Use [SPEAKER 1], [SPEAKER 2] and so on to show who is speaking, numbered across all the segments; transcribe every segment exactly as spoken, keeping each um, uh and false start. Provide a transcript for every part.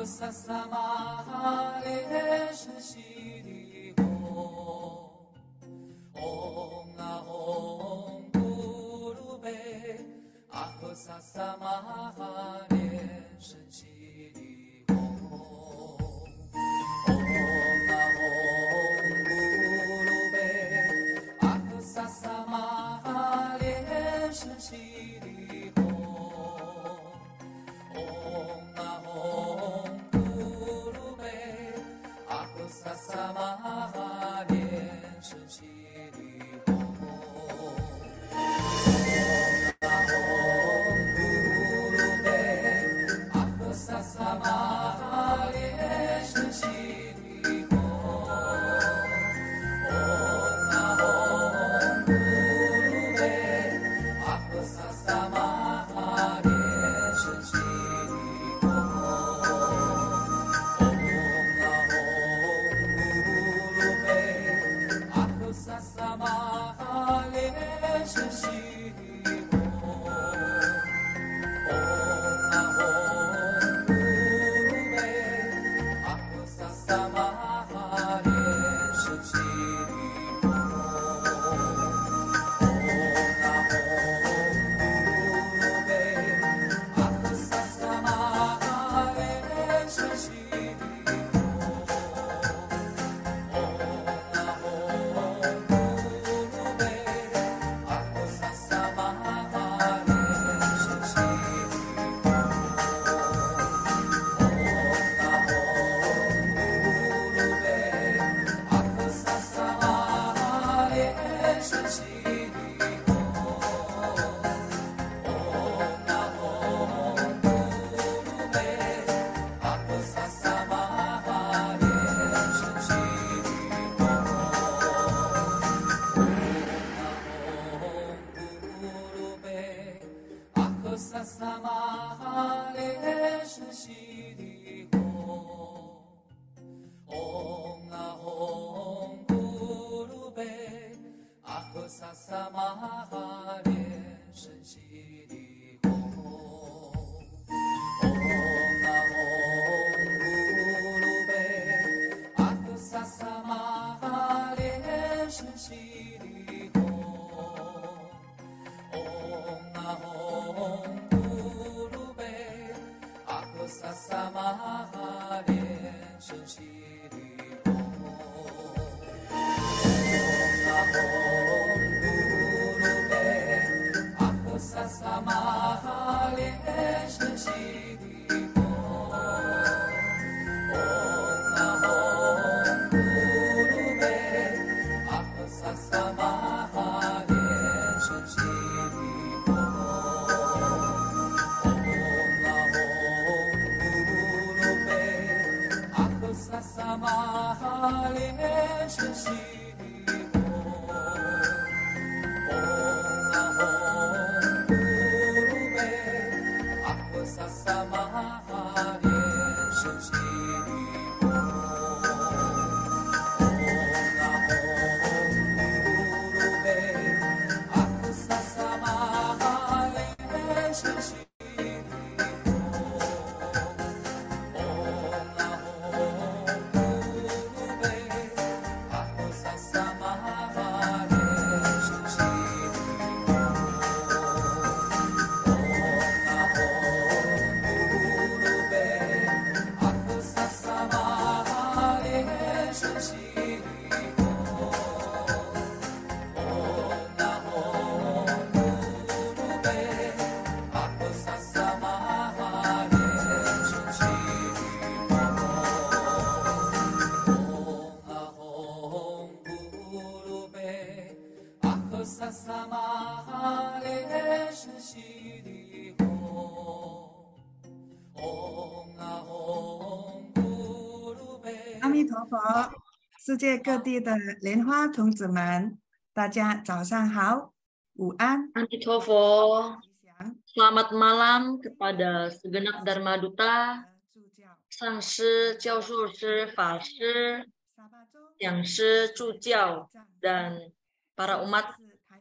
[SPEAKER 1] 阿弥陀佛，世界各地的莲花童子们，大家早上好，午安。
[SPEAKER 2] 阿弥陀佛, selamat malam kepada segenap Dharma Duta, 上师、教授师、法师、讲师、助教, dan para umat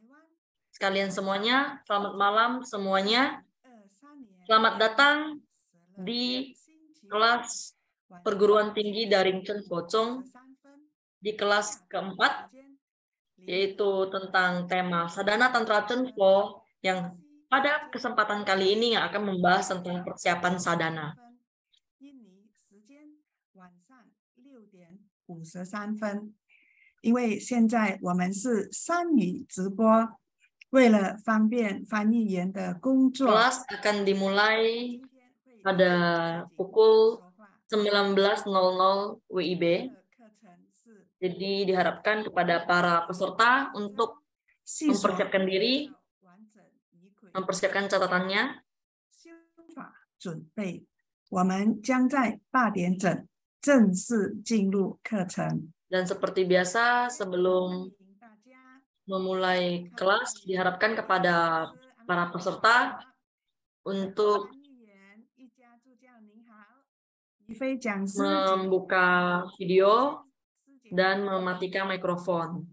[SPEAKER 2] sekalian semuanya, selamat malam semuanya. Selamat datang di kelas perguruan tinggi daring Chen Pocong di kelas keempat, yaitu tentang tema Sadhana Tantra Chen Po, yang pada kesempatan kali ini yang akan membahas tentang persiapan sadhana.
[SPEAKER 1] 因为现在我们是三语直播，为了方便翻译员的工作
[SPEAKER 2] Kelas akan dimulai pada pukul sembilan belas nol nol W I B. Jadi diharapkan kepada para peserta untuk mempersiapkan diri, mempersiapkan catatannya.
[SPEAKER 1] 准备，我们将在八点整正式进入课程。
[SPEAKER 2] Dan seperti biasa, sebelum memulai kelas, diharapkan kepada para peserta untuk membuka video dan mematikan mikrofon.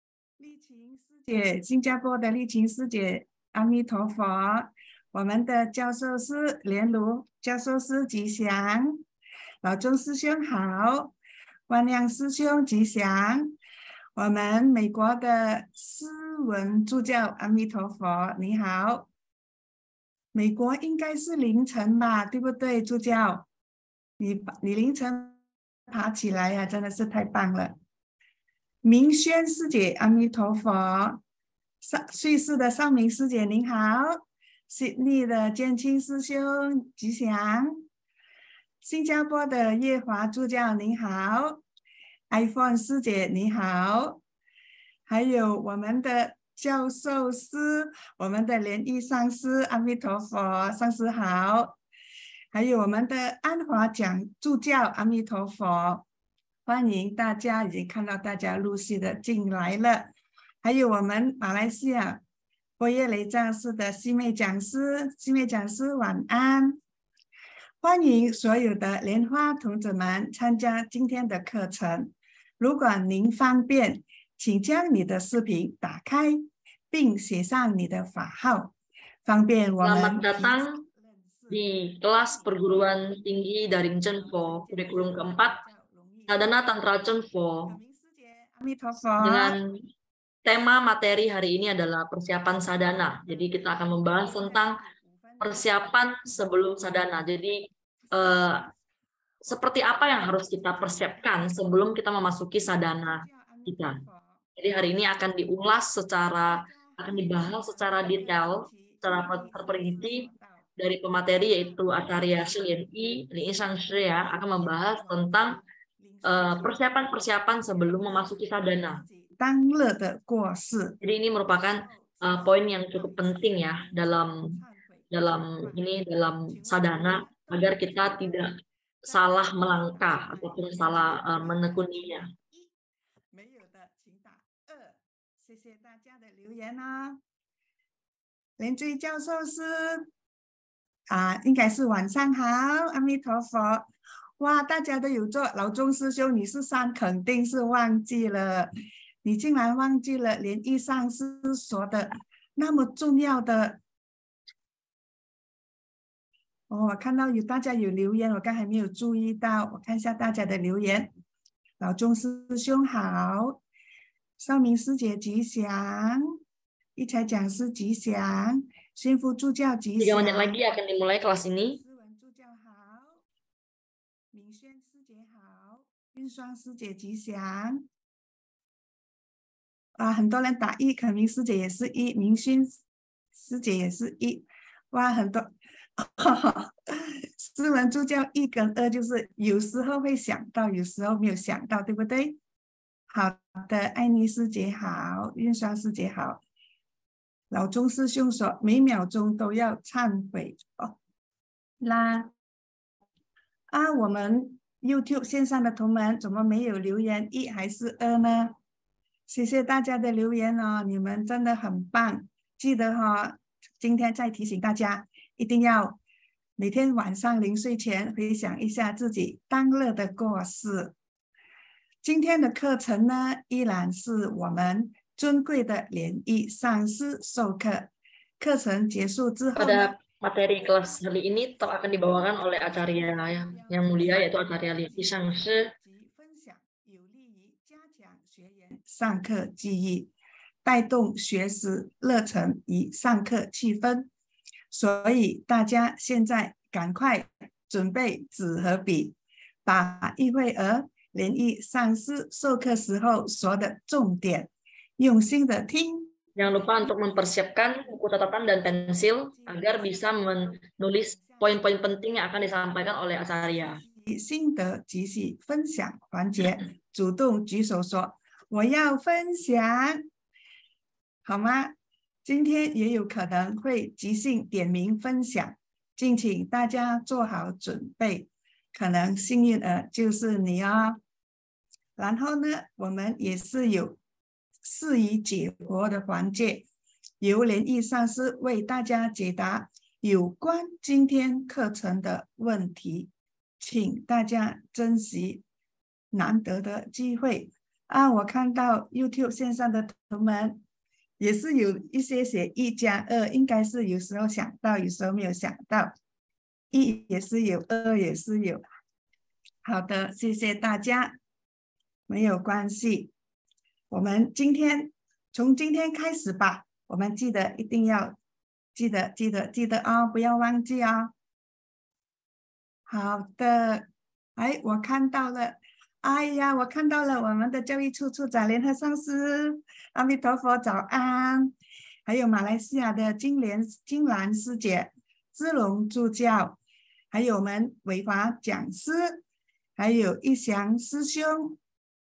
[SPEAKER 1] 新加坡的丽琴师姐，阿弥陀佛。我们的教授师莲如教授师吉祥，老钟师兄好。 万亮师兄吉祥，我们美国的思文助教阿弥陀佛，你好。美国应该是凌晨吧，对不对，助教？你你凌晨爬起来呀、啊，真的是太棒了。明轩师姐阿弥陀佛，上瑞士的尚明师姐您好，悉尼的建清师兄吉祥。 新加坡的叶华助教您好 ，iPhone 师姐你好，还有我们的教授师，我们的莲益上师阿弥陀佛上师好，还有我们的安华讲助教阿弥陀佛，欢迎大家，已经看到大家陆续的进来了，还有我们马来西亚波耶雷藏寺的西妹讲师，西妹讲师晚安。 欢迎所有的莲花童子们参加今天的课程。如果您方便，请将你的视频打开，并写上你的法号，方便我们。
[SPEAKER 2] Selamat datang di kelas perguruan tinggi daring Chen Po, kurikulum keempat, Sadhana Tantra Chen Po. Dengan tema materi hari ini adalah persiapan sadhana. Jadi kita akan membahas tentang persiapan sebelum sadhana. Jadi eh, seperti apa yang harus kita persiapkan sebelum kita memasuki sadhana kita. Jadi hari ini akan diulas secara akan dibahas secara detail, secara terperinci dari pemateri yaitu Acarya Shi Yi, Li Shang Shi ya, akan membahas tentang persiapan-persiapan uh, sebelum memasuki sadhana. Jadi ini merupakan uh, poin yang cukup penting ya dalam dalam ini dalam sadhana agar kita tidak salah melangkah ataupun salah uh, menekuninya.
[SPEAKER 1] 谢谢大家的留言哦。莲追教授是啊，应该是晚上好，阿弥陀佛。哇，大家都有做。老钟师兄，你是三肯定是忘记了，你竟然忘记了莲益上师说的那么重要的。哦，我看到有大家有留言，我刚才没有注意到，我看一下大家的留言。老钟师兄好。 少明师姐吉祥，一才讲师吉祥，幸福助教吉祥。
[SPEAKER 2] Tiga menit lagi akan dimulai kelas ini.
[SPEAKER 1] 思文助教好，敏轩师姐好，运双师姐吉祥。啊，很多人打一，肯明师姐也是一，明轩师姐也是一，哇，很多。思文助教一跟二就是有时候会想到，有时候没有想到，对不对？ 好的，爱妮师姐好，运双师姐好。老钟师兄说，每秒钟都要忏悔哦。那啊，我们 YouTube 线上的同门怎么没有留言一还是二呢？谢谢大家的留言哦，你们真的很棒。记得哈、哦，今天再提醒大家，一定要每天晚上临睡前回想一下自己当日的过失。 今天的课程呢，依然是我们尊贵的莲益上师授课。课程结束之后呢，
[SPEAKER 2] Pada materi kelas kali ini tetap akan dibawakan oleh Acarya yang, yang mulia, yaitu Acarya Lin Yi Shangshi.
[SPEAKER 1] 上课记忆，带动学习热忱与上课气氛。所以大家现在赶快准备纸和笔，把一会儿连毅上师授课时候说的重点，用心的听。
[SPEAKER 2] Jangan lupa untuk mempersiapkan buku catatan dan pensil agar bisa menulis poin-poin penting yang akan disampaikan oleh Acarya.
[SPEAKER 1] 心得即席分享环节，主动举手说我要分享，好吗？今天也有可能会即兴点名分享，敬请大家做好准备，可能幸运儿就是你哦。然后呢，我们也是有释疑解惑的环节，由莲毅上师为大家解答有关今天课程的问题，请大家珍惜难得的机会啊！我看到 YouTube 线上的同学们也是有一些写一加二，应该是有时候想到，有时候没有想到，一也是有，二也是有。好的，谢谢大家，没有关系。我们今天从今天开始吧，我们记得一定要记得记得记得哦，不要忘记哦。好的，哎，我看到了，哎呀，我看到了我们的教育处处长联合上师，阿弥陀佛，早安。还有马来西亚的金莲金兰师姐、芝龙助教，还有我们伟华讲师，还有一祥师兄。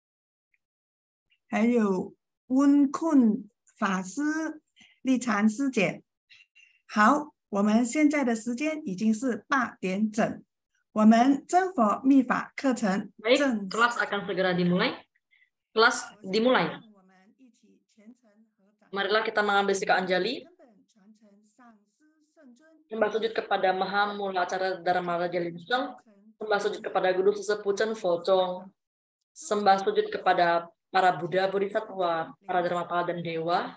[SPEAKER 1] 还有温困法师、丽禅师姐。好，我们现在的时间已经是八点整，我们真佛密法课程
[SPEAKER 2] Baik, kelas akan segera dimulai. Kelas dimulai. Marilah kita mengambil sikap anjali. Sembah sujud kepada Maha Mula Acara Dharma Raja Linseng. Sembah sujud kepada Guru Sesepuh Chen Focong. Sembah sujud kepada para Buddha, Bodhisattva, para Dharmapala dan Dewa,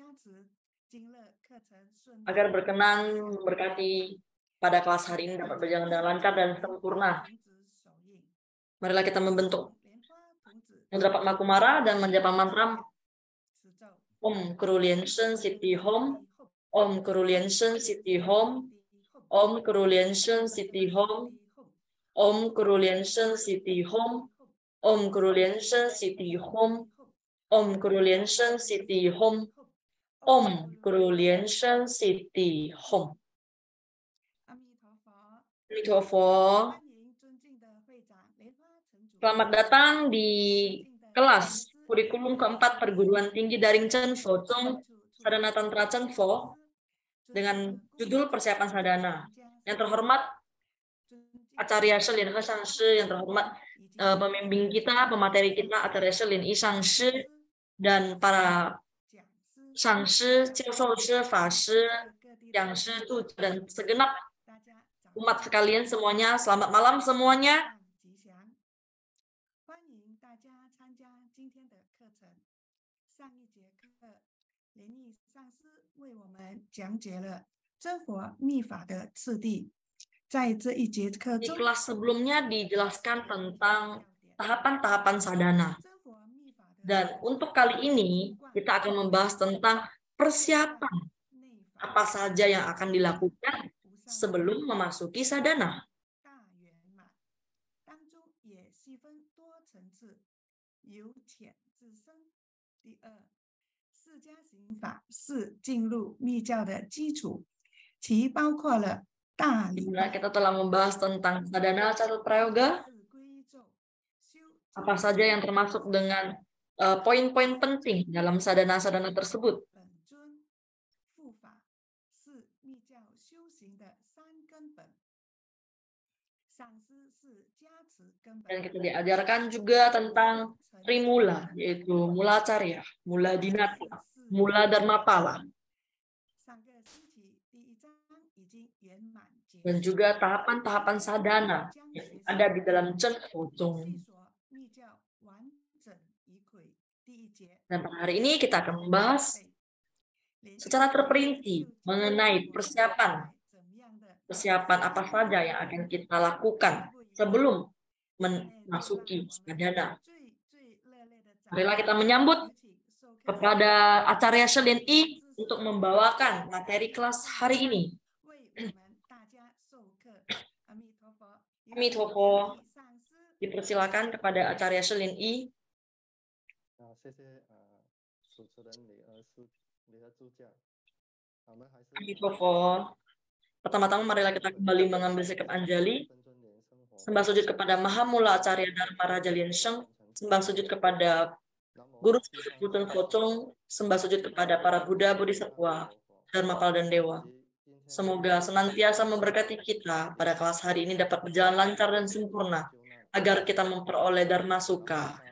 [SPEAKER 2] agar berkenan memberkati pada kelas hari ini dapat berjalan dengan lancar dan sempurna. Marilah kita membentuk Mudrapat Makumara dan menjapa mantra Om Kurulien Shen Siti Hom, Om Kurulien Shen Siti Hom, Om Kurulien Shen Siti Hom, Om Kurulien Shen Siti Hom, Om Kurulien Shen Siti Hom, Om Kurulien Shen Siti Hom, Om Kurulien Shen Siti Hom. Amitofo. Selamat datang di kelas kurikulum keempat perguruan tinggi daring Chen Focong Sadana Tantra Chen Fo dengan judul persiapan sadana. Yang terhormat Acarya Lin He Shangshi, yang terhormat uh, pembimbing kita, pemateri kita Acarya Lin Yi Shangshi, dan para Shangshi, Jiaoshoushi, Fashi, Yangshi, Zhuji, dan segenap umat sekalian semuanya. Selamat malam semuanya. Di kelas sebelumnya dijelaskan tentang tahapan-tahapan sadana. Dan untuk kali ini kita akan membahas tentang persiapan apa saja yang akan dilakukan sebelum memasuki sadana. Nah, kita telah membahas tentang sadana Catur Prayoga, apa saja yang termasuk dengan poin-poin uh, penting dalam sadana-sadana tersebut. Dan kita diajarkan juga tentang Trimula, yaitu Mula Acarya, Mula Dinata, Mula Dharmapala. Dan juga tahapan-tahapan sadana yang ada di dalam Chen Focong. Dan pada hari ini kita akan membahas secara terperinci mengenai persiapan persiapan apa saja yang akan kita lakukan sebelum memasuki Sukadana. Marilah kita menyambut kepada Acarya Shelin I untuk membawakan materi kelas hari ini. Amitofo, dipersilakan kepada Acarya Shelin I. Amitofo. Pertama-tama marilah kita kembali mengambil sikap anjali. Sembah sujud kepada Mahamula Acarya Dharma Raja Lien Sheng. Sembah sujud kepada Guru Buten Pocong. Sembah sujud kepada para Buddha, Bodhisattva, Dharmapala dan Dewa. Semoga senantiasa memberkati kita pada kelas hari ini dapat berjalan lancar dan sempurna, agar kita memperoleh Dharma Sukha.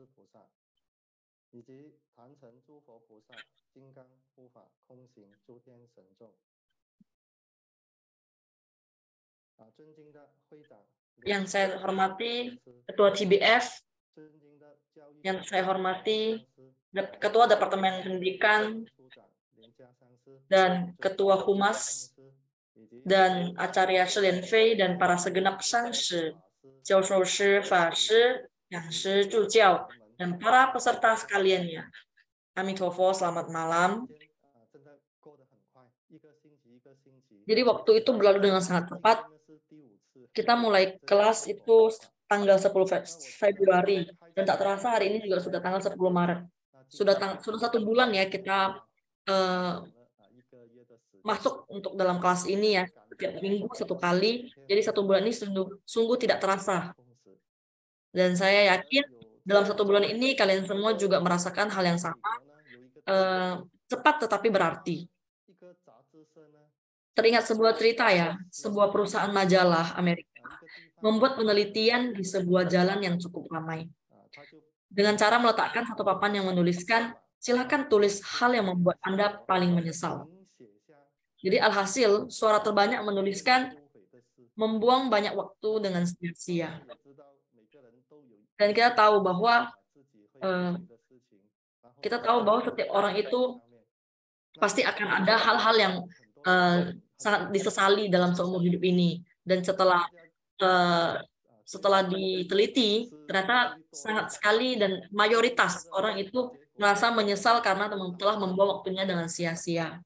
[SPEAKER 2] Yang saya hormati Ketua T B F, yang saya hormati Ketua Departemen Pendidikan, dan Ketua Humas, dan Acarya Shelin Fei, dan para segenap Sangshi, Jiao Shou Shi, Fa Shi, Yang Shi, Zhu Jiao, dan para peserta sekaliannya. Amitofo, selamat malam. Jadi waktu itu berlalu dengan sangat cepat. Kita mulai kelas itu tanggal sepuluh Februari, dan tak terasa hari ini juga sudah tanggal sepuluh Maret. Sudah tang sudah satu bulan ya kita uh, masuk untuk dalam kelas ini ya, setiap minggu satu kali. Jadi satu bulan ini sungguh, sungguh tidak terasa. Dan saya yakin dalam satu bulan ini kalian semua juga merasakan hal yang sama, uh, cepat tetapi berarti. Teringat sebuah cerita ya, sebuah perusahaan majalah Amerika membuat penelitian di sebuah jalan yang cukup ramai. Dengan cara meletakkan satu papan yang menuliskan, silakan tulis hal yang membuat Anda paling menyesal. Jadi alhasil, suara terbanyak menuliskan, membuang banyak waktu dengan sia-sia. Dan kita tahu bahwa, eh, kita tahu bahwa setiap orang itu pasti akan ada hal-hal yang eh, sangat disesali dalam seumur hidup ini. Dan setelah uh, setelah diteliti, ternyata sangat sekali dan mayoritas orang itu merasa menyesal karena telah membuang waktunya dengan sia-sia.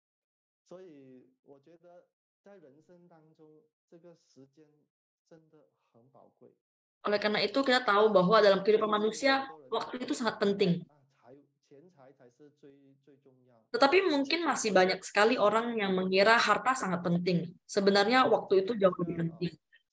[SPEAKER 2] Oleh karena itu kita tahu bahwa dalam kehidupan manusia, waktu itu sangat penting. Tetapi mungkin masih banyak sekali orang yang mengira harta sangat penting. Sebenarnya waktu itu jauh lebih penting.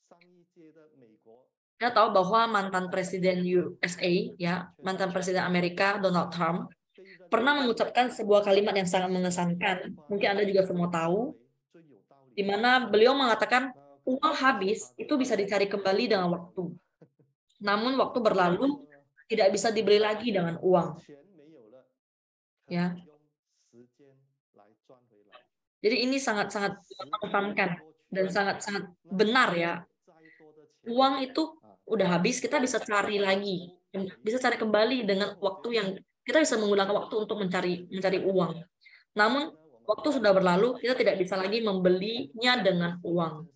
[SPEAKER 2] Kita tahu bahwa mantan presiden U S A, ya, mantan presiden Amerika Donald Trump, pernah mengucapkan sebuah kalimat yang sangat mengesankan. Mungkin Anda juga semua tahu, di mana beliau mengatakan uang habis itu bisa dicari kembali dengan waktu. Namun waktu berlalu tidak bisa dibeli lagi dengan uang. Ya. Jadi ini sangat-sangat mengesankan dan sangat-sangat benar ya. Uang itu udah habis, kita bisa cari lagi, bisa cari kembali dengan waktu yang kita bisa menggunakan waktu untuk mencari mencari uang. Namun waktu sudah berlalu, kita tidak bisa lagi membelinya dengan uang.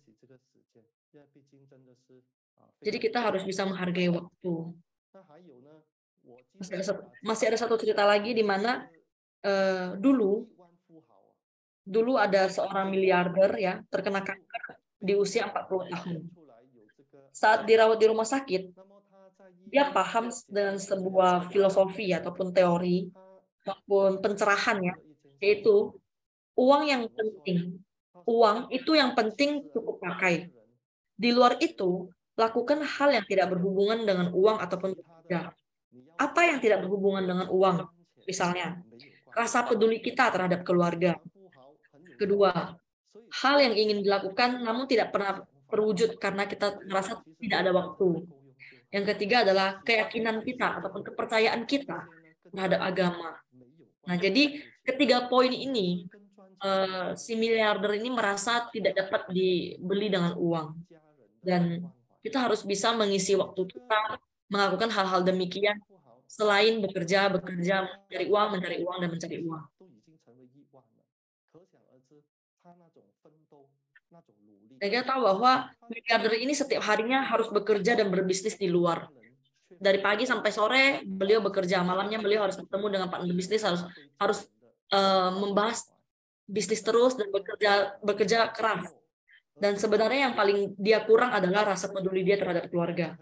[SPEAKER 2] Jadi kita harus bisa menghargai waktu. Masih ada satu, masih ada satu cerita lagi di mana uh, dulu dulu ada seorang miliarder ya terkena kanker di usia empat puluh tahun. Saat dirawat di rumah sakit, dia paham dengan sebuah filosofi ataupun teori maupun pencerahan ya, yaitu uang yang penting. Uang itu yang penting cukup pakai. Di luar itu, lakukan hal yang tidak berhubungan dengan uang ataupun tidak. Apa yang tidak berhubungan dengan uang? Misalnya, rasa peduli kita terhadap keluarga. Kedua, hal yang ingin dilakukan namun tidak pernah terwujud karena kita merasa tidak ada waktu. Yang ketiga adalah keyakinan kita ataupun kepercayaan kita terhadap agama. Nah, jadi ketiga poin ini, uh, si miliarder ini merasa tidak dapat dibeli dengan uang. Dan kita harus bisa mengisi waktu kita melakukan hal-hal demikian selain bekerja, bekerja, mencari uang, mencari uang, dan mencari uang. Dan kita tahu bahwa miliarder ini setiap harinya harus bekerja dan berbisnis di luar. Dari pagi sampai sore beliau bekerja, malamnya beliau harus bertemu dengan partner bisnis, harus harus uh, membahas bisnis terus dan bekerja bekerja keras. Dan sebenarnya yang paling dia kurang adalah rasa peduli dia terhadap keluarga.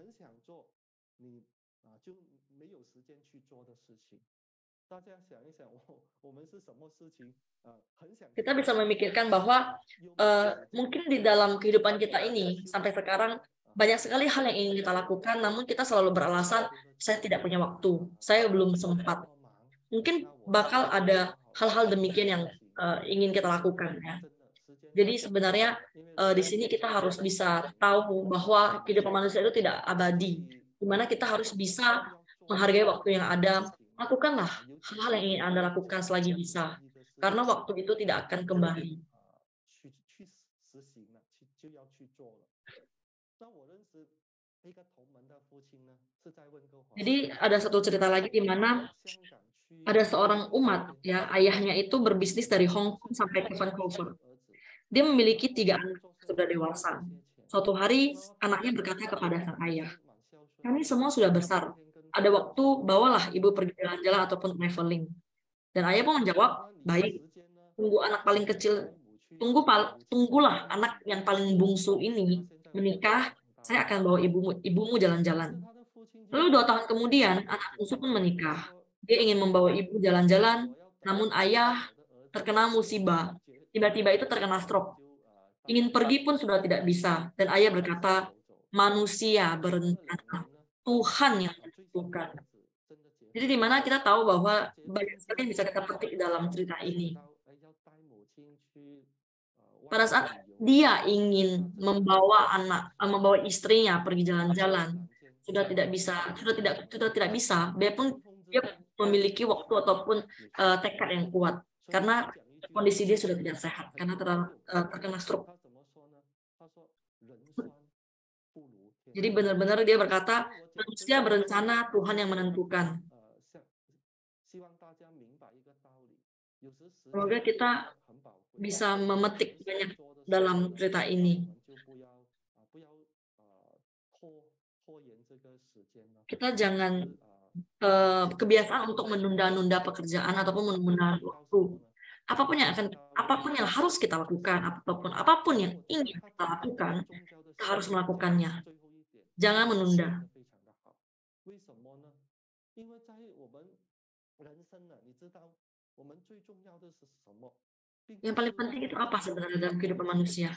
[SPEAKER 2] Kita bisa memikirkan bahwa uh, mungkin di dalam kehidupan kita ini sampai sekarang banyak sekali hal yang ingin kita lakukan, namun kita selalu beralasan saya tidak punya waktu, saya belum sempat. Mungkin bakal ada hal-hal demikian yang uh, ingin kita lakukan, ya. Jadi sebenarnya uh, di sini kita harus bisa tahu bahwa kehidupan manusia itu tidak abadi, di mana kita harus bisa menghargai waktu yang ada. Lakukanlah hal-hal yang ingin Anda lakukan selagi bisa, karena waktu itu tidak akan kembali. Jadi ada satu cerita lagi di mana ada seorang umat, ya, ayahnya itu berbisnis dari Hong Kong sampai ke Vancouver. Dia memiliki tiga anak sudah dewasa. Suatu hari anaknya berkata kepada sang ayah, kami semua sudah besar. Ada waktu, bawalah ibu pergi jalan-jalan ataupun traveling. Dan ayah pun menjawab, baik. Tunggu anak paling kecil, tunggu tunggulah anak yang paling bungsu ini menikah. Saya akan bawa ibumu ibumu jalan-jalan. Lalu dua tahun kemudian anak bungsu pun menikah. Dia ingin membawa ibu jalan-jalan, namun ayah terkena musibah. Tiba-tiba itu terkena stroke. Ingin pergi pun sudah tidak bisa. Dan ayah berkata, manusia berencana, Tuhan yang menentukan. Jadi di mana kita tahu bahwa banyak sekali yang bisa kita petik dalam cerita ini. Pada saat dia ingin membawa anak, membawa istrinya pergi jalan-jalan, sudah tidak bisa, sudah tidak, sudah tidak bisa. Biarpun dia memiliki waktu ataupun uh, tekad yang kuat, karena kondisi dia sudah tidak sehat, karena ter, uh, terkena stroke. Jadi benar-benar dia berkata, manusia berencana, Tuhan yang menentukan. Semoga kita bisa memetik banyak dalam cerita ini. Kita jangan uh, kebiasaan untuk menunda-nunda pekerjaan ataupun menunda waktu. Apapun yang akan, apapun yang harus kita lakukan, apapun apapun yang ingin kita lakukan, kita harus melakukannya. Jangan menunda. Yang paling penting itu apa sebenarnya dalam kehidupan manusia?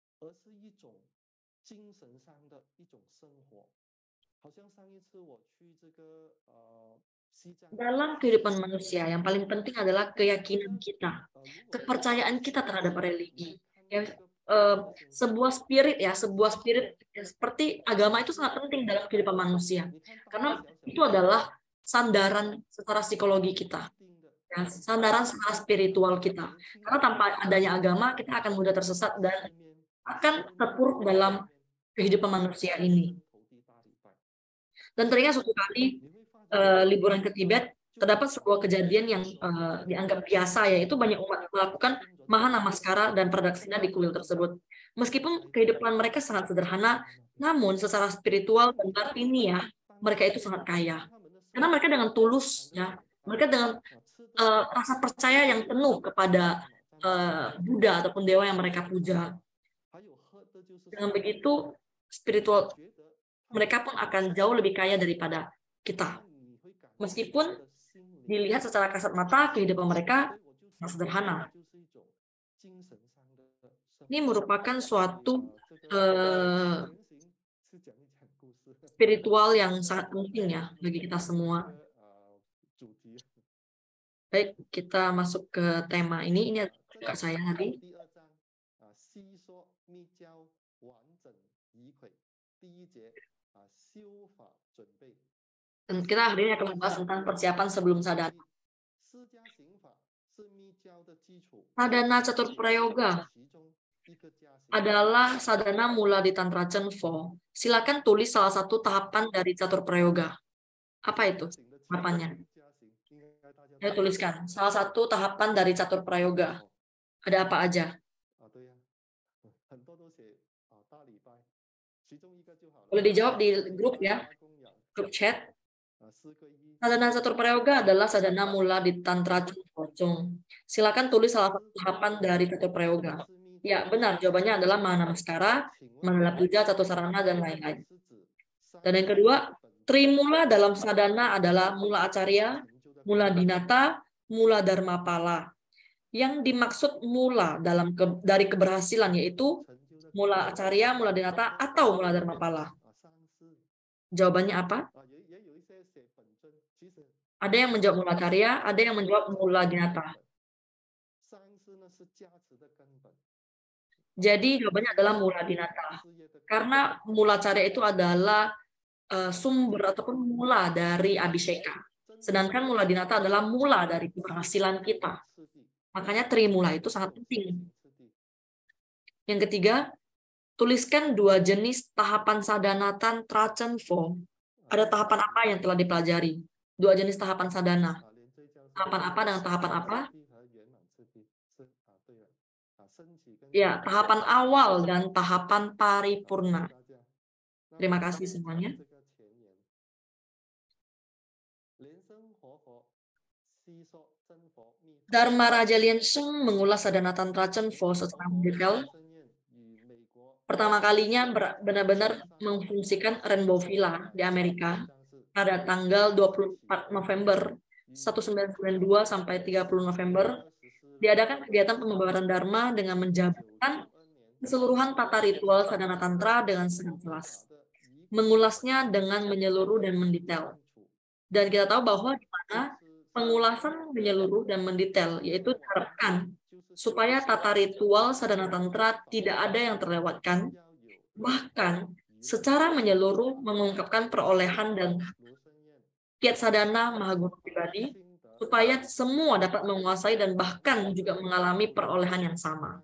[SPEAKER 2] Dalam kehidupan manusia, yang paling penting adalah keyakinan kita, kepercayaan kita terhadap religi. Ya, eh, sebuah spirit ya, sebuah spirit ya, seperti agama itu sangat penting dalam kehidupan manusia, karena itu adalah sandaran secara psikologi kita, ya, sandaran secara spiritual kita. Karena tanpa adanya agama, kita akan mudah tersesat dan akan terpuruk dalam kehidupan manusia ini. Dan teringat suatu kali uh, liburan ke Tibet, terdapat sebuah kejadian yang uh, dianggap biasa, yaitu banyak umat melakukan Mahana Namaskara dan Pradaksina di kuil tersebut. Meskipun kehidupan mereka sangat sederhana, namun secara spiritual dan batiniah mereka itu sangat kaya. Karena mereka dengan tulus, ya, mereka dengan uh, rasa percaya yang penuh kepada uh, Buddha ataupun dewa yang mereka puja. Dengan begitu, spiritual mereka pun akan jauh lebih kaya daripada kita. Meskipun dilihat secara kasat mata, kehidupan mereka sangat sederhana. Ini merupakan suatu uh, spiritual yang sangat penting ya bagi kita semua. Baik, kita masuk ke tema ini. Ini Kak saya tadi. Dan kita hari ini akan membahas tentang persiapan sebelum sadhana. Sadhana Catur Prayoga adalah sadhana mula di Tantra Chen Fo. Silakan tulis salah satu tahapan dari Catur Prayoga. Apa itu tahapannya? Saya tuliskan salah satu tahapan dari Catur Prayoga. Ada apa aja? Boleh dijawab di grup ya, grup chat. Sadhana catur prayoga adalah sadhana mula di Tantra Pocong. Silakan tulis salah satu tahapan dari catur prayoga. Ya, benar. Jawabannya adalah Mahanamaskara, Manala Puja, Catur Sarana, dan lain-lain. Dan yang kedua, trimula dalam sadhana adalah mula acarya, mula dinata, mula dharmapala. Yang dimaksud mula dalam ke, dari keberhasilan yaitu mula acarya, mula dinata, atau mula dharmapala. Jawabannya apa? Ada yang menjawab mula karya, ada yang menjawab mula dinata. Jadi jawabannya adalah mula dinata. Karena mula karya itu adalah uh, sumber ataupun mula dari abhiseka. Sedangkan mula dinata adalah mula dari keberhasilan kita. Makanya trimula itu sangat penting. Yang ketiga, tuliskan dua jenis tahapan sadhana Tantra Chenpo. Ada tahapan apa yang telah dipelajari? Dua jenis tahapan sadhana. Tahapan apa dengan tahapan apa? Ya, tahapan awal dan tahapan paripurna. Terima kasih semuanya. Dharma Raja Lien Sheng mengulas sadhana Tantra Chenpo secara mendetail. Pertama kalinya benar-benar memfungsikan Rainbow Villa di Amerika pada tanggal dua puluh empat November seribu sembilan ratus sembilan puluh dua sampai tiga puluh November. Diadakan kegiatan pembabaran Dharma dengan menjabarkan keseluruhan tata ritual sadhana Tantra dengan sangat jelas. Mengulasnya dengan menyeluruh dan mendetail. Dan kita tahu bahwa di mana pengulasan menyeluruh dan mendetail, yaitu diharapkan supaya tata ritual sadhana Tantra tidak ada yang terlewatkan, bahkan secara menyeluruh mengungkapkan perolehan dan kiat sadhana Mahaguru pribadi, supaya semua dapat menguasai dan bahkan juga mengalami perolehan yang sama.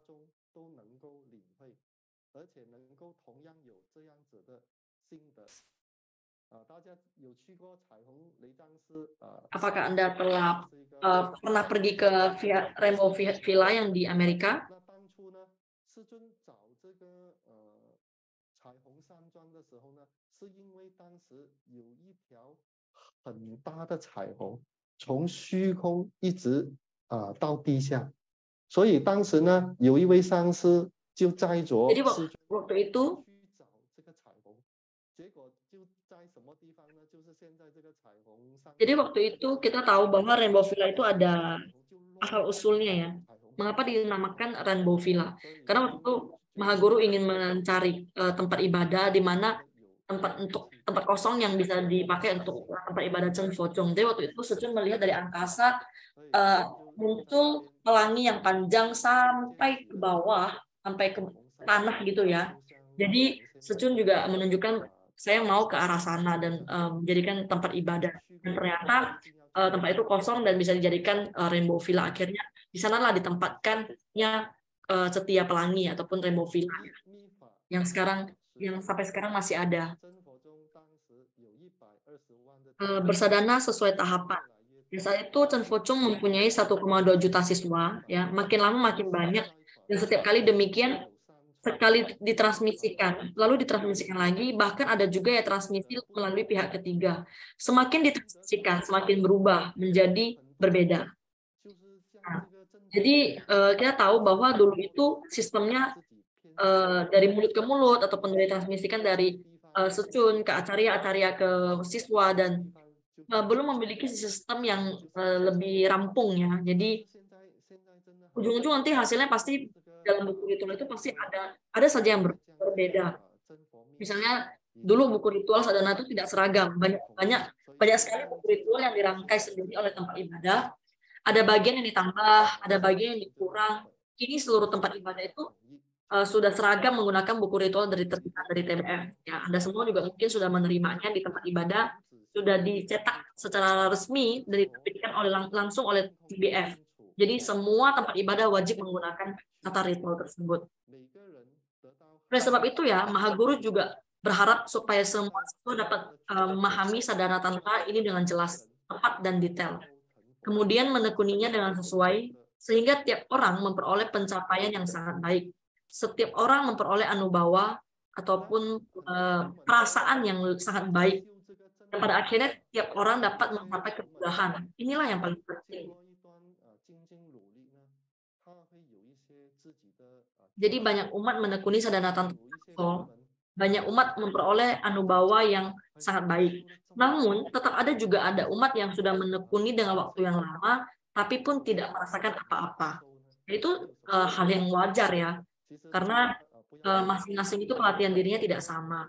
[SPEAKER 2] Apakah Anda telah uh, pernah pergi ke Rainbow Villa yang di Amerika? Jadi waktu itu Jadi waktu itu kita tahu bahwa Rainbow Villa itu ada asal usulnya ya. Mengapa dinamakan Rainbow Villa? Karena waktu itu Mahaguru ingin mencari uh, tempat ibadah di mana tempat untuk tempat kosong yang bisa dipakai untuk tempat ibadah Chen Focong. Jadi waktu itu Secun melihat dari angkasa uh, muncul pelangi yang panjang sampai ke bawah, sampai ke tanah gitu ya. Jadi Secun juga menunjukkan saya mau ke arah sana dan um, menjadikan tempat ibadah. Dan ternyata uh, tempat itu kosong dan bisa dijadikan uh, Rainbow Villa. Akhirnya di sanalah ditempatkannya uh, Setia Pelangi ataupun Rainbow Villa yang sekarang yang sampai sekarang masih ada. Uh, bersadana sesuai tahapan. Ya, saat itu Chen Focong mempunyai satu koma dua juta siswa, ya makin lama makin banyak dan setiap kali demikian sekali ditransmisikan, lalu ditransmisikan lagi, bahkan ada juga ya transmisi melalui pihak ketiga. Semakin ditransmisikan, semakin berubah menjadi berbeda. Nah, jadi uh, kita tahu bahwa dulu itu sistemnya uh, dari mulut ke mulut ataupun ditransmisikan dari uh, Secun ke acarya, acarya ke siswa dan uh, belum memiliki sistem yang uh, lebih rampung ya. Jadi ujung-ujung nanti hasilnya pasti dalam buku ritual itu pasti ada ada saja yang ber, berbeda. Misalnya dulu buku ritual sadhana itu tidak seragam, banyak banyak banyak sekali buku ritual yang dirangkai sendiri oleh tempat ibadah. Ada bagian yang ditambah, ada bagian yang dikurang. Kini seluruh tempat ibadah itu uh, sudah seragam menggunakan buku ritual dari terbitan dari T B F. Ya, Anda semua juga mungkin sudah menerimanya di tempat ibadah, sudah dicetak secara resmi dari diterbitkan oleh langsung oleh T B F. Jadi semua tempat ibadah wajib menggunakan tata ritual tersebut. Oleh sebab itu ya, Mahaguru juga berharap supaya semua siswa dapat uh, memahami sadhana Tantra ini dengan jelas, tepat dan detail. Kemudian menekuninya dengan sesuai, sehingga tiap orang memperoleh pencapaian yang sangat baik. Setiap orang memperoleh anubawa, ataupun uh, perasaan yang sangat baik. Dan pada akhirnya tiap orang dapat mencapai kemudahan. Inilah yang paling penting. Jadi banyak umat menekuni sadhana tantra, banyak umat memperoleh anubawa yang sangat baik. Namun tetap ada juga ada umat yang sudah menekuni dengan waktu yang lama, tapi pun tidak merasakan apa-apa. Itu uh, hal yang wajar ya, karena masing-masing uh, itu pelatihan dirinya tidak sama.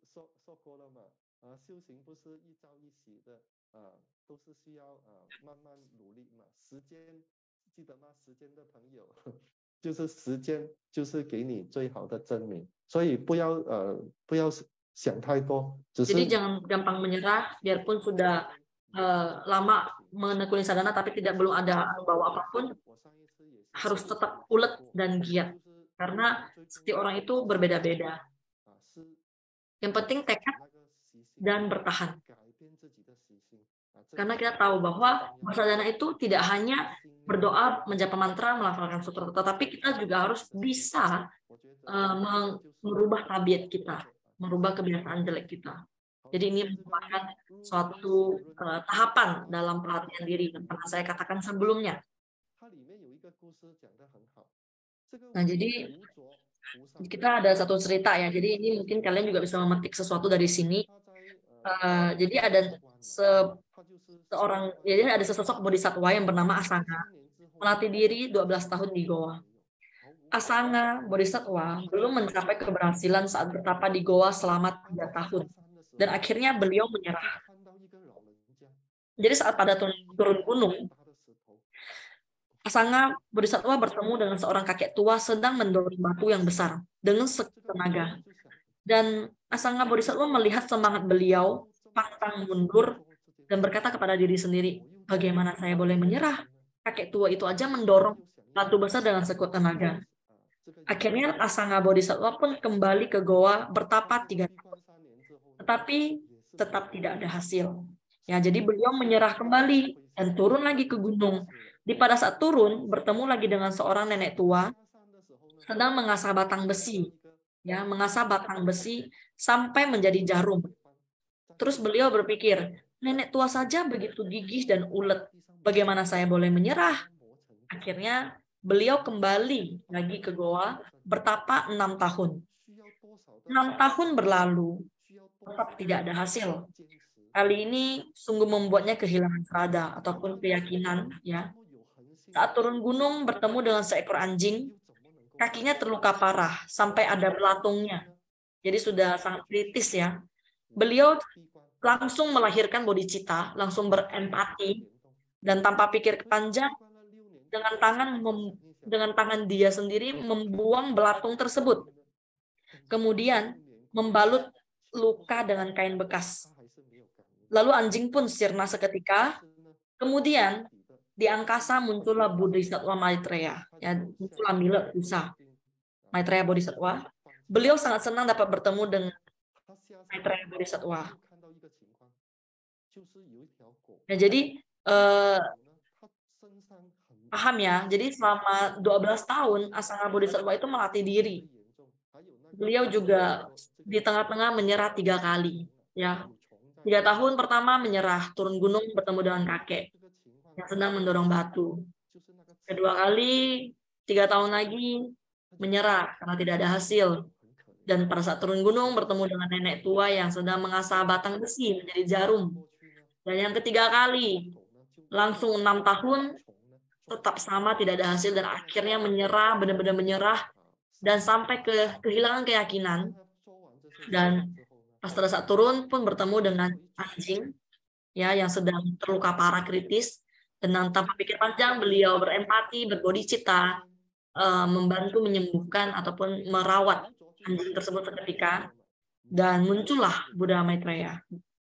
[SPEAKER 2] Jadi jangan gampang menyerah, biarpun sudah uh, lama menekuni sadhana tapi tidak belum ada anubawa apapun, harus tetap ulet dan giat, karena setiap orang itu berbeda-beda. Yang penting tekad dan bertahan. Karena kita tahu bahwa bersadhana itu tidak hanya berdoa, menjapa mantra, melafalkan sutra, tetapi kita juga harus bisa uh, merubah tabiat kita, merubah kebiasaan jelek kita. Jadi ini merupakan suatu uh, tahapan dalam pelatihan diri yang pernah saya katakan sebelumnya. Nah, jadi kita ada satu cerita ya. Jadi ini mungkin kalian juga bisa memetik sesuatu dari sini. Uh, jadi ada se seorang, jadi ada sesosok bodhisatwa yang bernama Asanga, melatih diri dua belas tahun di Goa. Asanga bodhisatwa belum mencapai keberhasilan saat bertapa di Goa selama tiga tahun, dan akhirnya beliau menyerah. Jadi saat pada turun, turun gunung, Asanga bodhisatwa bertemu dengan seorang kakek tua sedang mendorong batu yang besar dengan sekuat tenaga. Dan Asanga bodhisatwa melihat semangat beliau, pantang mundur, dan berkata kepada diri sendiri, bagaimana saya boleh menyerah? Kakek tua itu aja mendorong batu besar dengan sekuat tenaga. Akhirnya Asanga bodhisatwa pun kembali ke Goa bertapa tiga tahun. Tetapi tetap tidak ada hasil. Ya, jadi beliau menyerah kembali dan turun lagi ke gunung. Di pada saat turun, bertemu lagi dengan seorang nenek tua sedang mengasah batang besi. Ya, mengasah batang besi sampai menjadi jarum. Terus beliau berpikir, nenek tua saja begitu gigih dan ulet. Bagaimana saya boleh menyerah? Akhirnya beliau kembali lagi ke Goa, bertapa enam tahun. Enam tahun berlalu, tetap tidak ada hasil. Kali ini sungguh membuatnya kehilangan sadar ataupun keyakinan. Ya. Saat turun gunung bertemu dengan seekor anjing, kakinya terluka parah sampai ada belatungnya. Jadi sudah sangat kritis ya. Beliau langsung melahirkan bodhicitta, langsung berempati, dan tanpa pikir panjang, dengan tangan mem, dengan tangan dia sendiri membuang belatung tersebut. Kemudian membalut luka dengan kain bekas. Lalu anjing pun sirna seketika. Kemudian di angkasa muncullah Bodhisattva Maitreya, ya, muncullah Mila Kusa, Maitreya Bodhisattva. Beliau sangat senang dapat bertemu dengan Maitreya Bodhisattva. Ya, jadi eh, paham ya. Jadi selama dua belas tahun Asanga Bodhisattva itu melatih diri. Beliau juga di tengah-tengah menyerah tiga kali. Ya, tiga tahun pertama menyerah, turun gunung bertemu dengan kakek yang sedang mendorong batu. Kedua kali, tiga tahun lagi menyerah karena tidak ada hasil. Dan pada saat turun gunung bertemu dengan nenek tua yang sedang mengasah batang besi menjadi jarum. Dan yang ketiga kali, langsung enam tahun, tetap sama, tidak ada hasil, dan akhirnya menyerah, benar-benar menyerah, dan sampai ke kehilangan keyakinan. Dan pas pada saat turun pun bertemu dengan anjing, ya, yang sedang terluka parah kritis, dan tanpa pikir panjang, beliau berempati, berbodhicitta, uh, membantu menyembuhkan ataupun merawat anjing tersebut seketika, dan muncullah Buddha Maitreya.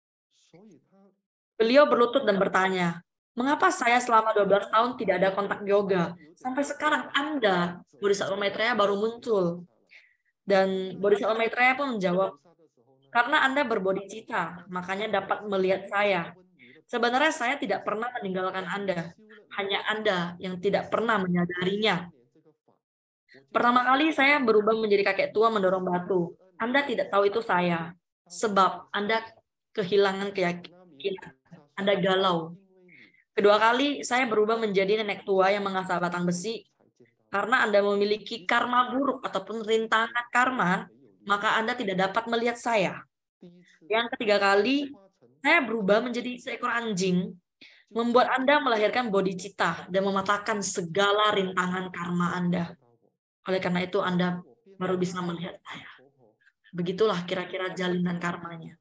[SPEAKER 2] Beliau berlutut dan bertanya, mengapa saya selama dua belas tahun tidak ada kontak yoga? Sampai sekarang Anda, Bodhisattva Maitreya, baru muncul. Dan Bodhisattva Maitreya pun menjawab, karena Anda berbodhicitta, makanya dapat melihat saya. Sebenarnya saya tidak pernah meninggalkan Anda. Hanya Anda yang tidak pernah menyadarinya. Pertama kali saya berubah menjadi kakek tua mendorong batu. Anda tidak tahu itu saya, sebab Anda kehilangan keyakinan, Anda galau. Kedua kali, saya berubah menjadi nenek tua yang mengasah batang besi. Karena Anda memiliki karma buruk ataupun rintangan karma, maka Anda tidak dapat melihat saya. Yang ketiga kali, saya berubah menjadi seekor anjing, membuat Anda melahirkan bodhicitta dan mematahkan segala rintangan karma Anda. Oleh karena itu, Anda baru bisa melihat saya. Begitulah kira-kira jalinan karmanya.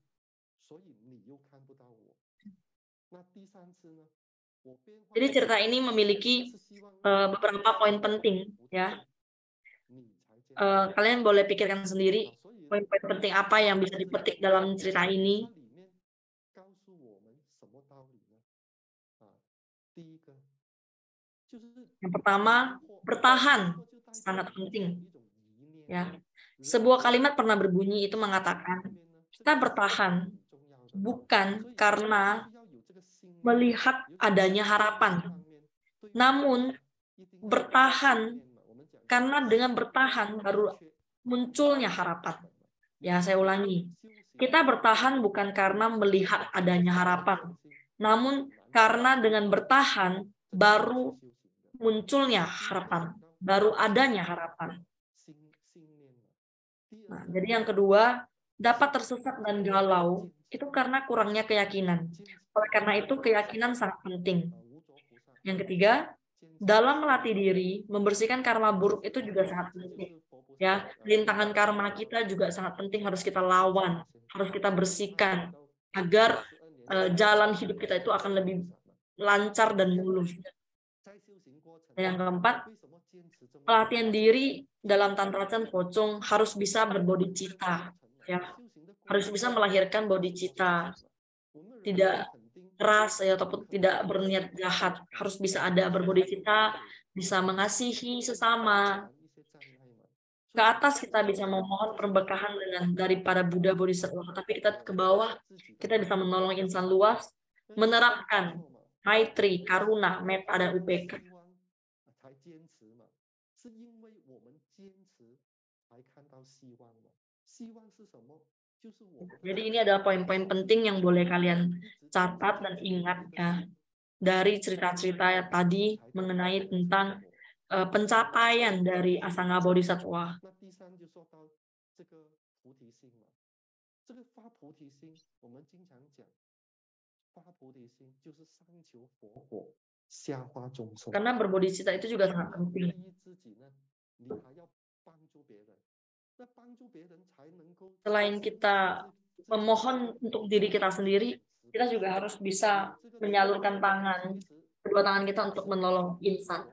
[SPEAKER 2] Jadi cerita ini memiliki uh, beberapa poin penting, ya. Uh, kalian boleh pikirkan sendiri poin-poin penting apa yang bisa dipetik dalam cerita ini. Yang pertama, bertahan sangat penting. Ya, sebuah kalimat pernah berbunyi itu mengatakan kita bertahan bukan karena melihat adanya harapan, namun bertahan karena dengan bertahan baru munculnya harapan. Ya, saya ulangi. Kita bertahan bukan karena melihat adanya harapan, namun karena dengan bertahan baru munculnya harapan, baru adanya harapan. Nah, jadi yang kedua, dapat tersesat dan galau itu karena kurangnya keyakinan. Oleh karena itu, keyakinan sangat penting. Yang ketiga, dalam melatih diri, membersihkan karma buruk itu juga sangat penting. Ya, rintangan karma kita juga sangat penting, harus kita lawan, harus kita bersihkan agar uh, jalan hidup kita itu akan lebih lancar dan mulus. Dan yang keempat, pelatihan diri dalam Tantra Chan Pocong harus bisa berbodhicitta, ya, harus bisa melahirkan bodhicitta, tidak keras ya, ataupun tidak berniat jahat, harus bisa ada berbodhicitta, bisa mengasihi sesama. Ke atas kita bisa memohon perberkahan dengan dari para Buddha Bodhisattva, tapi kita ke bawah kita bisa menolong insan luas, menerapkan maitri, karuna, metta, dan upeka. Jadi ini adalah poin-poin penting yang boleh kalian catat dan ingat ya dari cerita-cerita tadi mengenai tentang uh, pencapaian dari Asanga Bodhisattva. Karena berbodhicitta itu juga sangat penting. Selain kita memohon untuk diri kita sendiri, kita juga harus bisa menyalurkan tangan, kedua tangan kita untuk menolong insan.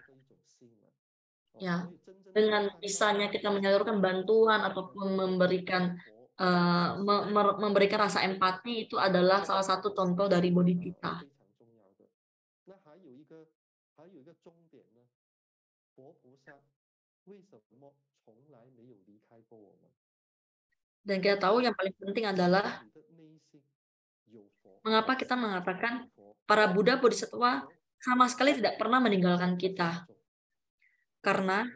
[SPEAKER 2] Ya, dengan bisanya kita menyalurkan bantuan ataupun memberikan uh, memberikan rasa empati, itu adalah salah satu contoh dari bodhicitta. Dan kita tahu yang paling penting adalah mengapa kita mengatakan para Buddha Bodhisattva sama sekali tidak pernah meninggalkan kita. Karena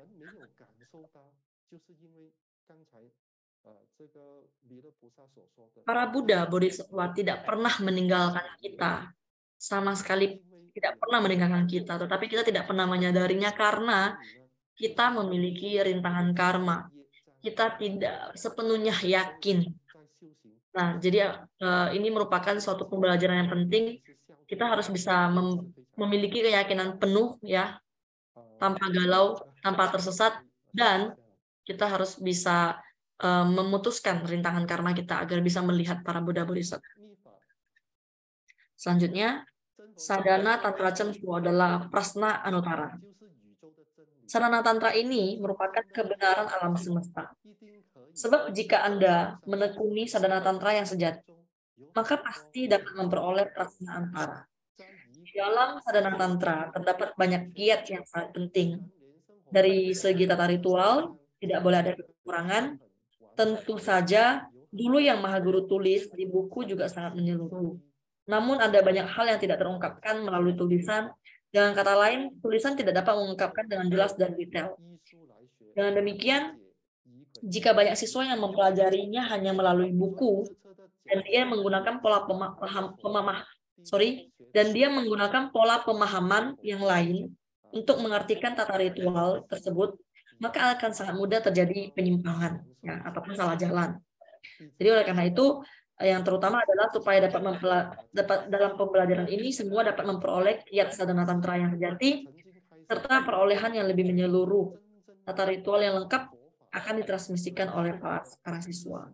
[SPEAKER 2] para Buddha Bodhisattva tidak pernah meninggalkan kita. Sama sekali tidak pernah meninggalkan kita, tetapi kita tidak pernah menyadarinya karena kita memiliki rintangan karma. Kita tidak sepenuhnya yakin. Nah, jadi uh, ini merupakan suatu pembelajaran yang penting. Kita harus bisa mem memiliki keyakinan penuh, ya, tanpa galau, tanpa tersesat, dan kita harus bisa uh, memutuskan rintangan karma kita agar bisa melihat para Buddha Bodhisattva. Selanjutnya, sadhana Tantra Chan Pho adalah prasna anutara. Sadhana Tantra ini merupakan kebenaran alam semesta. Sebab jika Anda menekuni sadhana Tantra yang sejati, maka pasti dapat memperoleh prasna antara. Di dalam sadhana Tantra terdapat banyak kiat yang sangat penting. Dari segi tata ritual, tidak boleh ada kekurangan. Tentu saja, dulu yang Maha Guru tulis di buku juga sangat menyeluruh. Namun ada banyak hal yang tidak terungkapkan melalui tulisan. Dengan kata lain, tulisan tidak dapat mengungkapkan dengan jelas dan detail. Dengan demikian, jika banyak siswa yang mempelajarinya hanya melalui buku dan dia menggunakan pola pemaham, pemamah, sorry, dan dia menggunakan pola pemahaman yang lain untuk mengartikan tata ritual tersebut, maka akan sangat mudah terjadi penyimpangan, ya, ataupun salah jalan. Jadi oleh karena itu, yang terutama adalah supaya dapat, dapat dalam pembelajaran ini semua dapat memperoleh kiat sadhana tantra yang sejati serta perolehan yang lebih menyeluruh. Tata ritual yang lengkap akan ditransmisikan oleh para, para siswa.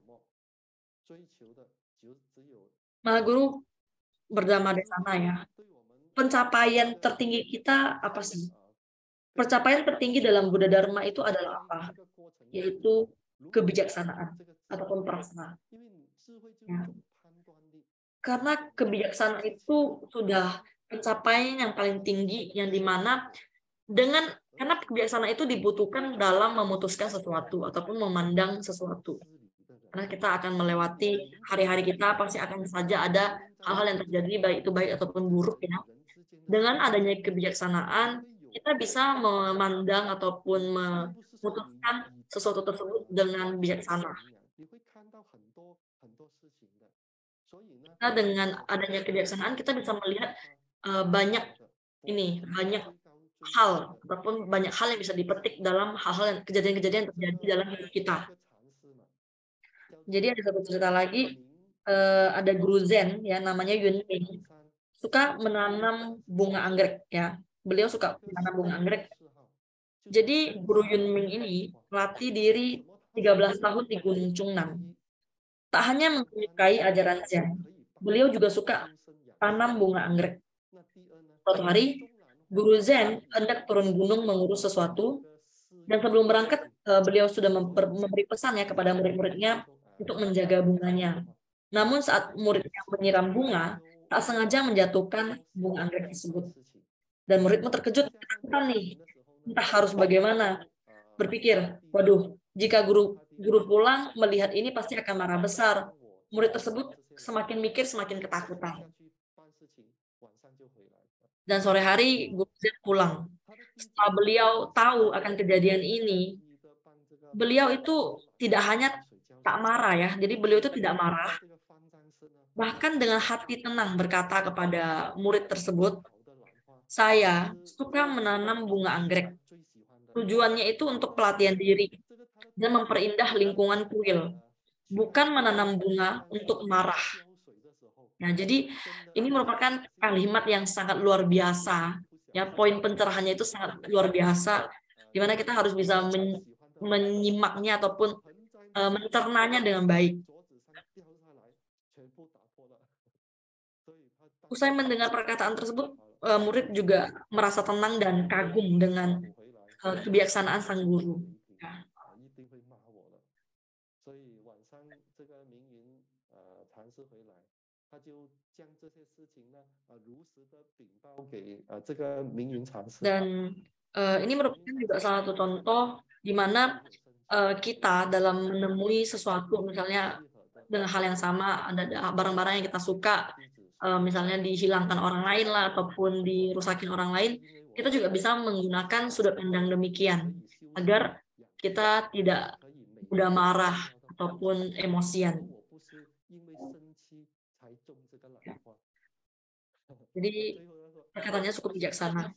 [SPEAKER 2] Mahaguru berdhamma desana ya. Pencapaian tertinggi kita apa sih? Pencapaian tertinggi dalam Buddha Dharma itu adalah apa? Yaitu kebijaksanaan ataupun prasna. Ya. Karena kebijaksanaan itu sudah pencapaian yang paling tinggi yang dimana dengan karena kebijaksanaan itu dibutuhkan dalam memutuskan sesuatu ataupun memandang sesuatu. Karena kita akan melewati hari-hari kita pasti akan saja ada hal-hal yang terjadi baik itu baik ataupun buruk ya. Dengan adanya kebijaksanaan kita bisa memandang ataupun memutuskan sesuatu tersebut dengan bijaksana. Kita dengan adanya kebijaksanaan kita bisa melihat uh, banyak ini banyak hal ataupun banyak hal yang bisa dipetik dalam hal-hal yang kejadian-kejadian yang terjadi dalam hidup kita. Jadi ada satu cerita lagi, uh, ada guru Zen ya namanya Yun Ming suka menanam bunga anggrek ya. Beliau suka menanam bunga anggrek. Jadi guru Yun Ming ini melatih diri tiga belas tahun di Gunung Chungnam. Tak hanya menyukai ajaran Zen, beliau juga suka tanam bunga anggrek. Suatu hari, Guru Zen hendak turun gunung mengurus sesuatu, dan sebelum berangkat, beliau sudah memberi pesan ya kepada murid-muridnya untuk menjaga bunganya. Namun saat muridnya menyiram bunga, tak sengaja menjatuhkan bunga anggrek tersebut. Dan muridmu terkejut, ketakutan nih, entah harus bagaimana. Berpikir, waduh, jika guru guru pulang melihat ini pasti akan marah besar. Murid tersebut semakin mikir semakin ketakutan. Dan sore hari Guru Zen pulang. Setelah beliau tahu akan kejadian ini, beliau itu tidak hanya tak marah ya, jadi beliau itu tidak marah. Bahkan dengan hati tenang berkata kepada murid tersebut, saya suka menanam bunga anggrek. Tujuannya itu untuk pelatihan diri dan memperindah lingkungan kuil, bukan menanam bunga untuk marah. Nah, jadi ini merupakan kalimat yang sangat luar biasa. Ya, poin pencerahannya itu sangat luar biasa, di mana kita harus bisa men menyimaknya ataupun uh, mencernanya dengan baik. Usai mendengar perkataan tersebut, uh, murid juga merasa tenang dan kagum dengan uh, kebijaksanaan sang guru. Ya. Dan uh, ini merupakan juga salah satu contoh di mana uh, kita dalam menemui sesuatu, misalnya dengan hal yang sama, ada barang-barang yang kita suka, uh, misalnya dihilangkan orang lain lah, ataupun dirusakin orang lain, kita juga bisa menggunakan sudut pandang demikian, agar kita tidak mudah marah ataupun emosian. Jadi perkataannya cukup bijaksana.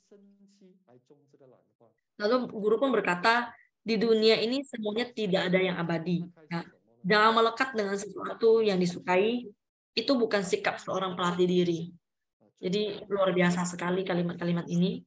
[SPEAKER 2] Lalu guru pun berkata, di dunia ini semuanya tidak ada yang abadi. Ya. Jangan melekat dengan sesuatu yang disukai, itu bukan sikap seorang pelatih diri. Jadi luar biasa sekali kalimat-kalimat ini.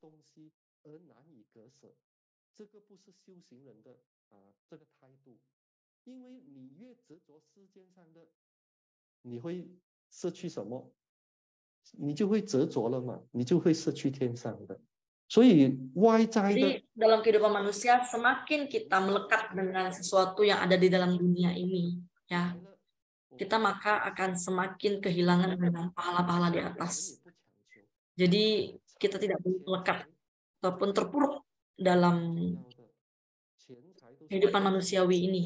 [SPEAKER 2] Jadi dalam kehidupan manusia semakin kita melekat dengan sesuatu yang ada di dalam dunia ini, ya, kita maka akan semakin kehilangan dengan pahala-pahala di atas. Jadi kita tidak boleh melekat ataupun terpuruk dalam kehidupan manusiawi ini.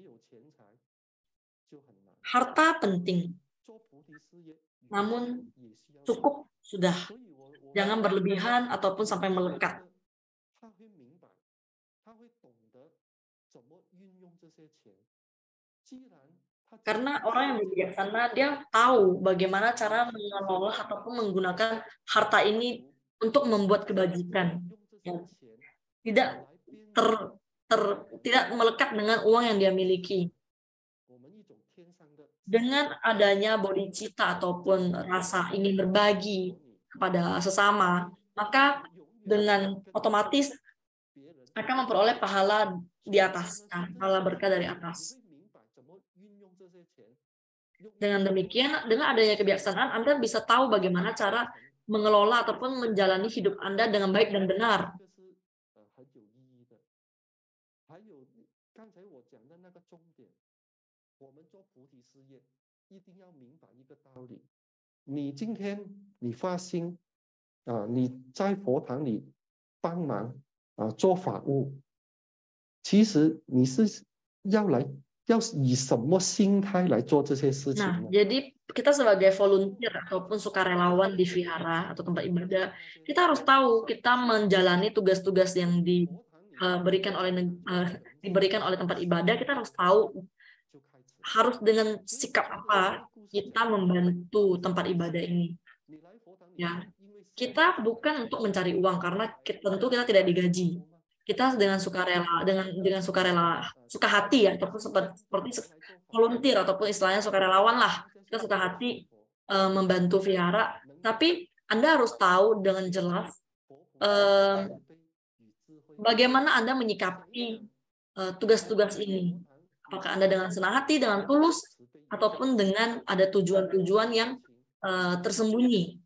[SPEAKER 2] Harta penting, namun cukup sudah. Jangan berlebihan ataupun sampai melekat. Karena orang yang bijaksana, dia tahu bagaimana cara mengelola ataupun menggunakan harta ini untuk membuat kebajikan. Ya. Tidak ter, ter, tidak melekat dengan uang yang dia miliki. Dengan adanya bodhicitta ataupun rasa ingin berbagi kepada sesama, maka dengan otomatis akan memperoleh pahala di atas, pahala berkah dari atas. Dengan demikian, dengan adanya kebijaksanaan, Anda bisa tahu bagaimana cara mengelola ataupun menjalani hidup Anda dengan baik dan benar. Nah, jadi kita sebagai volunteer ataupun sukarelawan di vihara atau tempat ibadah, kita harus tahu kita menjalani tugas-tugas yang diberikan oleh uh, diberikan oleh tempat ibadah. Kita harus tahu harus dengan sikap apa kita membantu tempat ibadah ini. Ya, kita bukan untuk mencari uang karena kita, tentu kita tidak digaji. Kita dengan sukarela, dengan dengan sukarela, suka hati ya, ataupun seperti, seperti volunteer ataupun istilahnya sukarelawan lah. Kita suka hati uh, membantu vihara, tapi Anda harus tahu dengan jelas uh, bagaimana Anda menyikapi tugas-tugas uh, ini. Apakah Anda dengan senang hati, dengan tulus, ataupun dengan ada tujuan-tujuan yang uh, tersembunyi.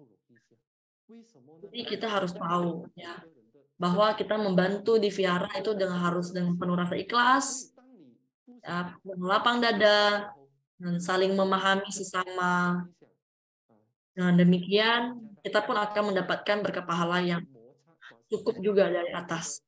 [SPEAKER 2] Jadi kita harus tahu ya, bahwa kita membantu di vihara itu dengan harus dengan penuh rasa ikhlas, ya, lapang dada, dan saling memahami sesama. Dengan demikian, kita pun akan mendapatkan berkah pahala yang cukup juga dari atas.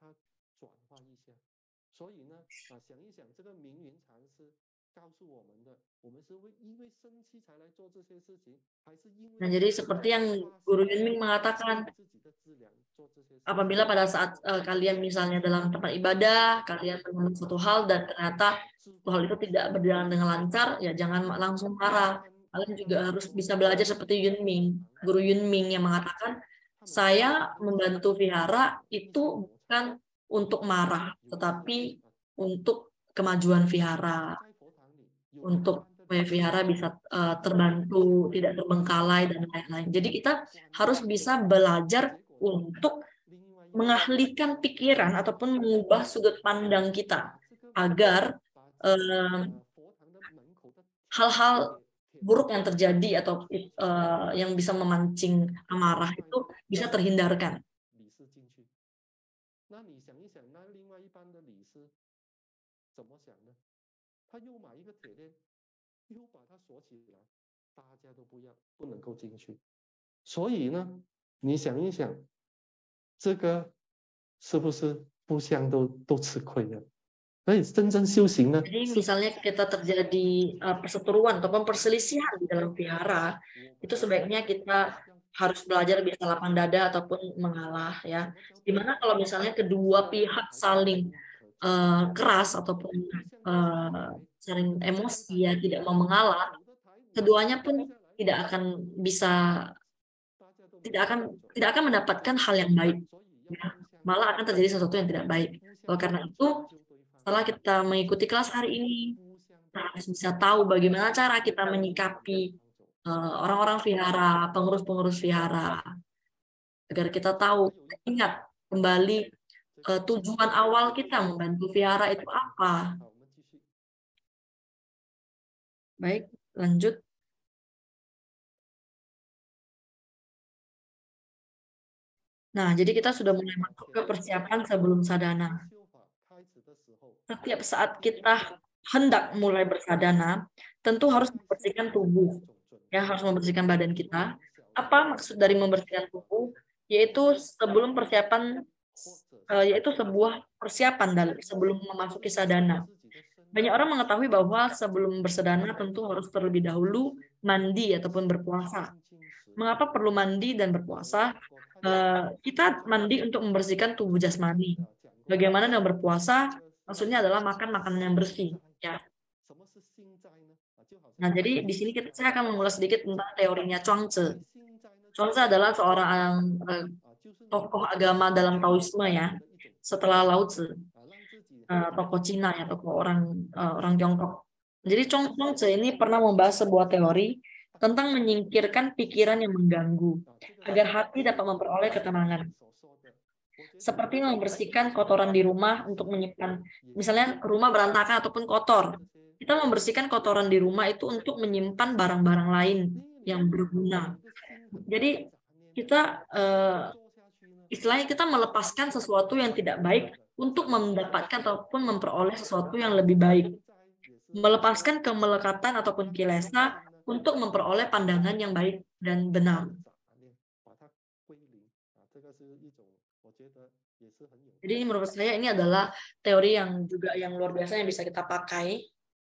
[SPEAKER 2] Nah, jadi seperti yang Guru Yunming mengatakan, apabila pada saat uh, kalian misalnya dalam tempat ibadah, kalian menemukan suatu hal dan ternyata suatu hal itu tidak berjalan dengan lancar, ya jangan langsung marah. Kalian juga harus bisa belajar seperti Yunming, Guru Yunming yang mengatakan, saya membantu vihara itu bukan untuk marah, tetapi untuk kemajuan vihara, untuk supaya vihara bisa uh, terbantu, tidak terbengkalai, dan lain-lain. Jadi kita harus bisa belajar untuk mengalihkan pikiran ataupun mengubah sudut pandang kita agar hal-hal uh, buruk yang terjadi atau uh, yang bisa memancing amarah itu bisa terhindarkan. Jadi misalnya kita terjadi uh, perseteruan ataupun perselisihan di dalam vihara, itu sebaiknya kita harus belajar bisa lapang dada ataupun mengalah ya. Dimana kalau misalnya kedua pihak saling uh, keras ataupun uh, saling emosi ya, tidak mau mengalah, keduanya pun tidak akan bisa tidak akan tidak akan mendapatkan hal yang baik. Ya. Malah akan terjadi sesuatu yang tidak baik. Oleh karena itu, setelah kita mengikuti kelas hari ini, kita harus bisa tahu bagaimana cara kita menyikapi orang-orang uh, vihara, pengurus-pengurus vihara, agar kita tahu, ingat kembali uh, tujuan awal kita membantu vihara itu apa. Baik, lanjut. Nah, jadi kita sudah mulai masuk ke persiapan sebelum sadhana. Setiap saat kita hendak mulai bersadhana, tentu harus membersihkan tubuh, ya harus membersihkan badan kita. Apa maksud dari membersihkan tubuh? Yaitu sebelum persiapan, yaitu sebuah persiapan dari sebelum memasuki sadhana. Banyak orang mengetahui bahwa sebelum bersadhana tentu harus terlebih dahulu mandi ataupun berpuasa. Mengapa perlu mandi dan berpuasa? Kita mandi untuk membersihkan tubuh jasmani. Bagaimana dengan berpuasa? maksudnya adalah makan makanan yang bersih, ya. Nah, jadi di sini kita, saya akan mengulas sedikit tentang teorinya Chuang-Tzu. Chuang-Tzu adalah seorang eh, tokoh agama dalam Taoisme, ya, setelah Lao Tzu, uh, tokoh Cina, ya, tokoh orang uh, orang Tiongkok. Jadi Chuang-Tzu ini pernah membahas sebuah teori tentang menyingkirkan pikiran yang mengganggu agar hati dapat memperoleh ketenangan. Seperti membersihkan kotoran di rumah untuk menyimpan, misalnya rumah berantakan ataupun kotor. Kita membersihkan kotoran di rumah itu untuk menyimpan barang-barang lain yang berguna. Jadi kita uh, istilahnya kita melepaskan sesuatu yang tidak baik untuk mendapatkan ataupun memperoleh sesuatu yang lebih baik. Melepaskan kemelekatan ataupun kilesa untuk memperoleh pandangan yang baik dan benar. Jadi menurut saya ini adalah teori yang juga yang luar biasa yang bisa kita pakai.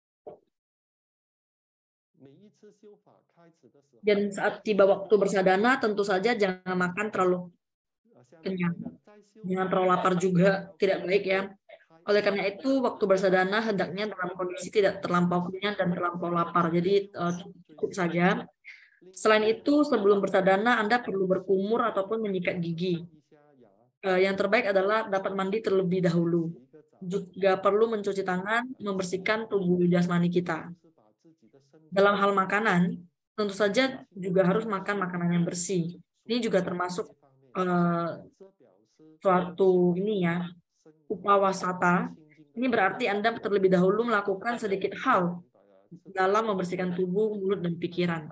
[SPEAKER 2] Dan saat tiba waktu bersadana, tentu saja jangan makan terlalu kenyang. Jangan terlalu lapar juga, tidak baik, ya. Oleh karena itu, waktu bersadana hendaknya dalam kondisi tidak terlampau kenyang dan terlampau lapar. Jadi cukup saja. Selain itu, sebelum bersadana, Anda perlu berkumur ataupun menyikat gigi. Yang terbaik adalah dapat mandi terlebih dahulu. Juga perlu mencuci tangan, membersihkan tubuh jasmani kita. Dalam hal makanan, tentu saja juga harus makan makanan yang bersih. Ini juga termasuk uh, suatu ini ya, upawasata. Ini berarti Anda terlebih dahulu melakukan sedikit hal dalam membersihkan tubuh, mulut, dan pikiran.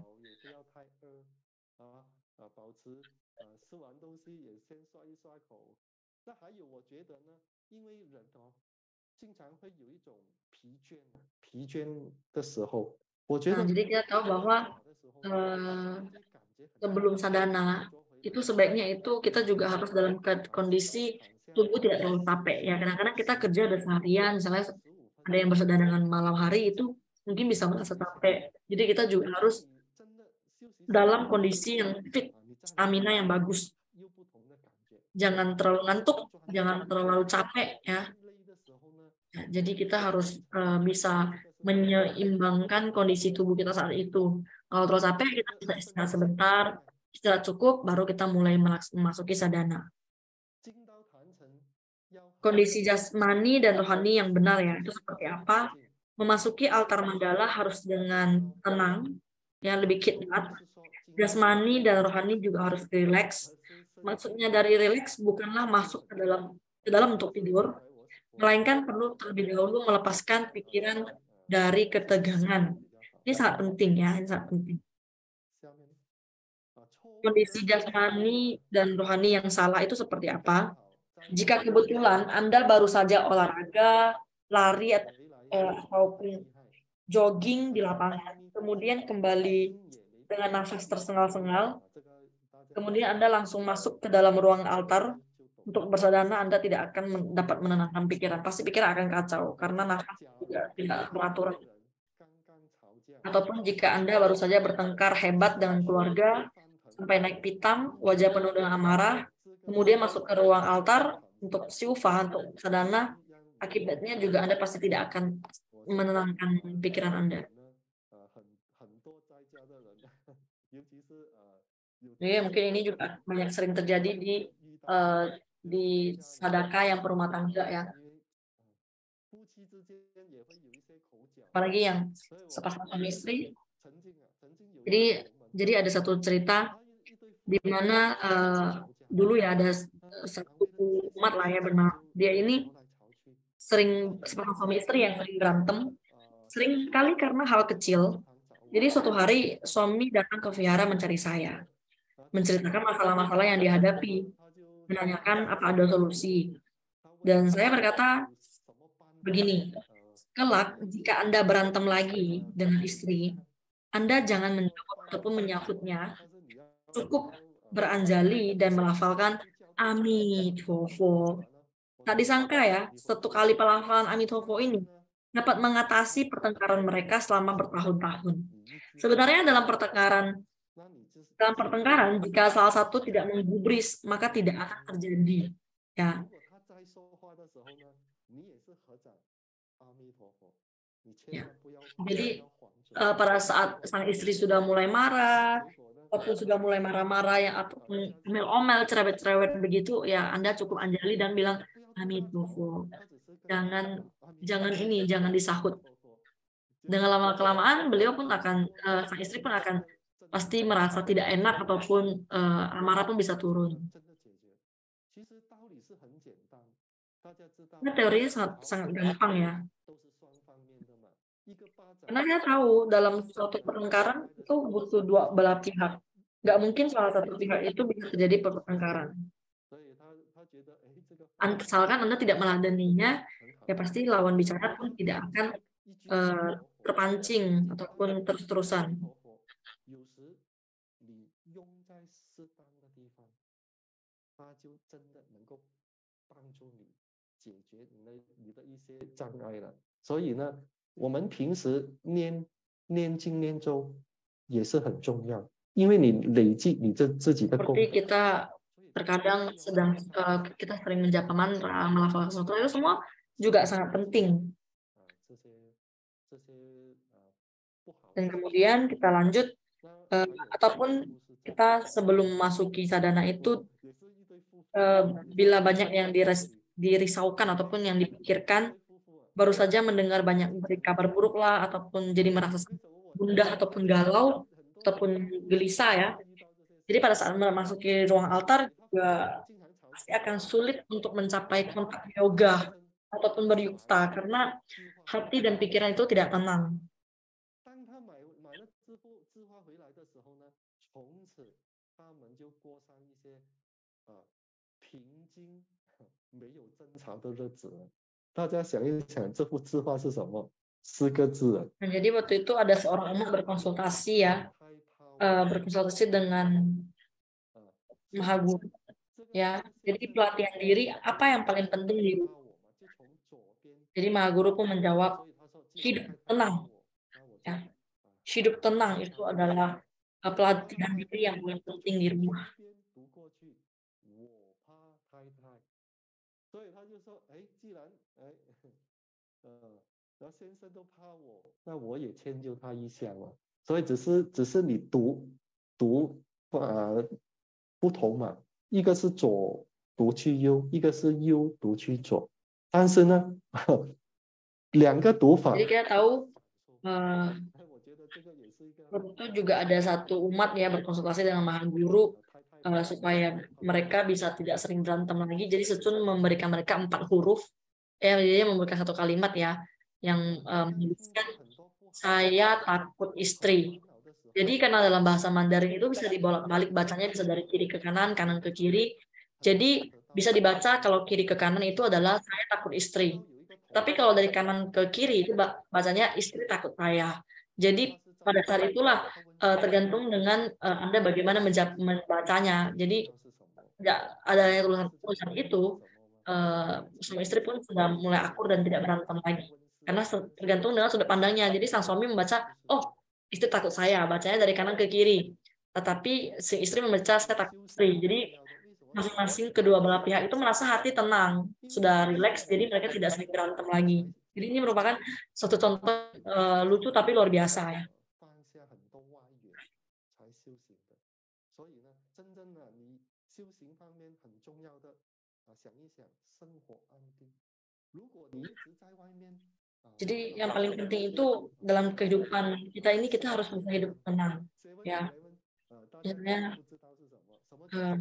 [SPEAKER 2] Nah, jadi kita tahu bahwa eh, sebelum sadana itu sebaiknya itu kita juga harus dalam kondisi tubuh tidak terlalu capek, ya. Kadang-kadang kita kerja udah seharian, misalnya ada yang bersadana dengan malam hari itu mungkin bisa merasa capek. Jadi kita juga harus dalam kondisi yang fit, stamina yang bagus. Jangan terlalu ngantuk, jangan terlalu capek, ya. Ya, jadi kita harus uh, bisa menyeimbangkan kondisi tubuh kita saat itu. Kalau terlalu capek, kita bisa istirahat sebentar, istirahat cukup, baru kita mulai memasuki sadana. Kondisi jasmani dan rohani yang benar, ya, itu seperti apa? Memasuki altar mandala harus dengan tenang, ya, lebih khidmat. Jasmani dan rohani juga harus rileks. Maksudnya dari rileks bukanlah masuk ke dalam ke dalam untuk tidur, melainkan perlu terlebih dahulu melepaskan pikiran dari ketegangan. Ini sangat penting, ya, ini sangat penting. Kondisi jasmani dan rohani yang salah itu seperti apa? Jika kebetulan Anda baru saja olahraga, lari, ataupun jogging di lapangan, kemudian kembali dengan nafas tersengal-sengal, kemudian Anda langsung masuk ke dalam ruang altar untuk bersadana, Anda tidak akan dapat menenangkan pikiran. Pasti pikiran akan kacau, karena nafas juga tidak beraturan. Ataupun jika Anda baru saja bertengkar hebat dengan keluarga, sampai naik pitam, wajah penuh dengan amarah, kemudian masuk ke ruang altar untuk siufa, untuk sadana, akibatnya juga Anda pasti tidak akan menenangkan pikiran Anda. Jadi mungkin ini juga banyak sering terjadi di uh, di sadaka yang perumah tangga, ya. Apalagi yang sepasang suami istri. Jadi jadi ada satu cerita di mana uh, dulu ya ada satu umat lah, ya, benar. Dia ini sering sepasang suami istri yang sering berantem, sering kali karena hal kecil. Jadi suatu hari suami datang ke vihara mencari saya, menceritakan masalah-masalah yang dihadapi, menanyakan apa ada solusi. Dan saya berkata begini, kelak jika Anda berantem lagi dengan istri, Anda jangan menjawab ataupun menyahutnya, cukup beranjali dan melafalkan Amitofo. Tak disangka, ya, satu kali pelafalan Amitofo ini dapat mengatasi pertengkaran mereka selama bertahun-tahun. Sebenarnya dalam pertengkaran dalam pertengkaran jika salah satu tidak menggubris, maka tidak akan terjadi, ya. Ya. Jadi uh, pada saat sang istri sudah mulai marah, ataupun sudah mulai marah-marah yang ataupun omel-omel, cerewet-cerewet begitu, ya Anda cukup anjali dan bilang Amitabha. Jangan jangan ini, jangan disahut. Dengan lama-kelamaan beliau pun akan, uh, sang istri pun akan pasti merasa tidak enak ataupun uh, amarah pun bisa turun. Nah, teorinya sangat sangat gampang ya. Karena saya tahu dalam suatu pertengkaran itu butuh dua belah pihak. Nggak mungkin salah satu pihak itu bisa terjadi pertengkaran. Asalkan Anda tidak meladeninya, ya pasti lawan bicara pun tidak akan uh, terpancing ataupun terus-terusan. Seperti kita terkadang sedang uh, kita sering menjapa mantra, melafalkan sesuatu, itu semua juga sangat penting. Dan kemudian kita lanjut, uh, ataupun kita sebelum memasuki sadhana itu, uh, bila banyak yang diris, dirisaukan ataupun yang dipikirkan, baru saja mendengar banyak kabar buruk lah, ataupun jadi merasa gundah ataupun galau ataupun gelisah ya. Jadi pada saat memasuki ruang altar juga pasti akan sulit untuk mencapai kontak yoga ataupun beryukta karena hati dan pikiran itu tidak tenang. Nah, jadi waktu itu ada seorang umat berkonsultasi ya, uh, berkonsultasi dengan Mahaguru ya. Jadi pelatihan diri apa yang paling penting di hidup? Jadi Mahaguru pun menjawab hidup tenang. Ya. Hidup tenang itu adalah pelatihan diri yang paling penting di rumah. Jadi kita tahu uh, itu juga ada satu umat ya berkonsultasi dengan Mahaguru uh, supaya mereka bisa tidak sering berantem lagi. Jadi Setsun memberikan mereka empat huruf, ya jadi memberikan satu kalimat ya yang menuliskan um, saya takut istri. Jadi karena dalam bahasa Mandarin itu bisa dibolak-balik bacanya, bisa dari kiri ke kanan, kanan ke kiri. Jadi bisa dibaca kalau kiri ke kanan itu adalah saya takut istri. Tapi kalau dari kanan ke kiri itu bacanya istri takut saya. Jadi pada saat itulah uh, tergantung dengan uh, Anda bagaimana membacanya. Jadi tidak ada tulisan itu, uh, suami istri pun sudah mulai akur dan tidak berantem lagi. Karena tergantung dengan sudut pandangnya. Jadi sang suami membaca, oh istri takut saya, bacanya dari kanan ke kiri. Tetapi si istri membaca saya takut istri. Jadi masing-masing kedua belah pihak itu merasa hati tenang, sudah rileks, jadi mereka tidak sering berantem lagi. Jadi ini merupakan suatu contoh uh, lucu tapi luar biasa ya. Jadi yang paling penting itu dalam kehidupan kita ini kita harus bisa hidup tenang, ya. Misalnya, uh,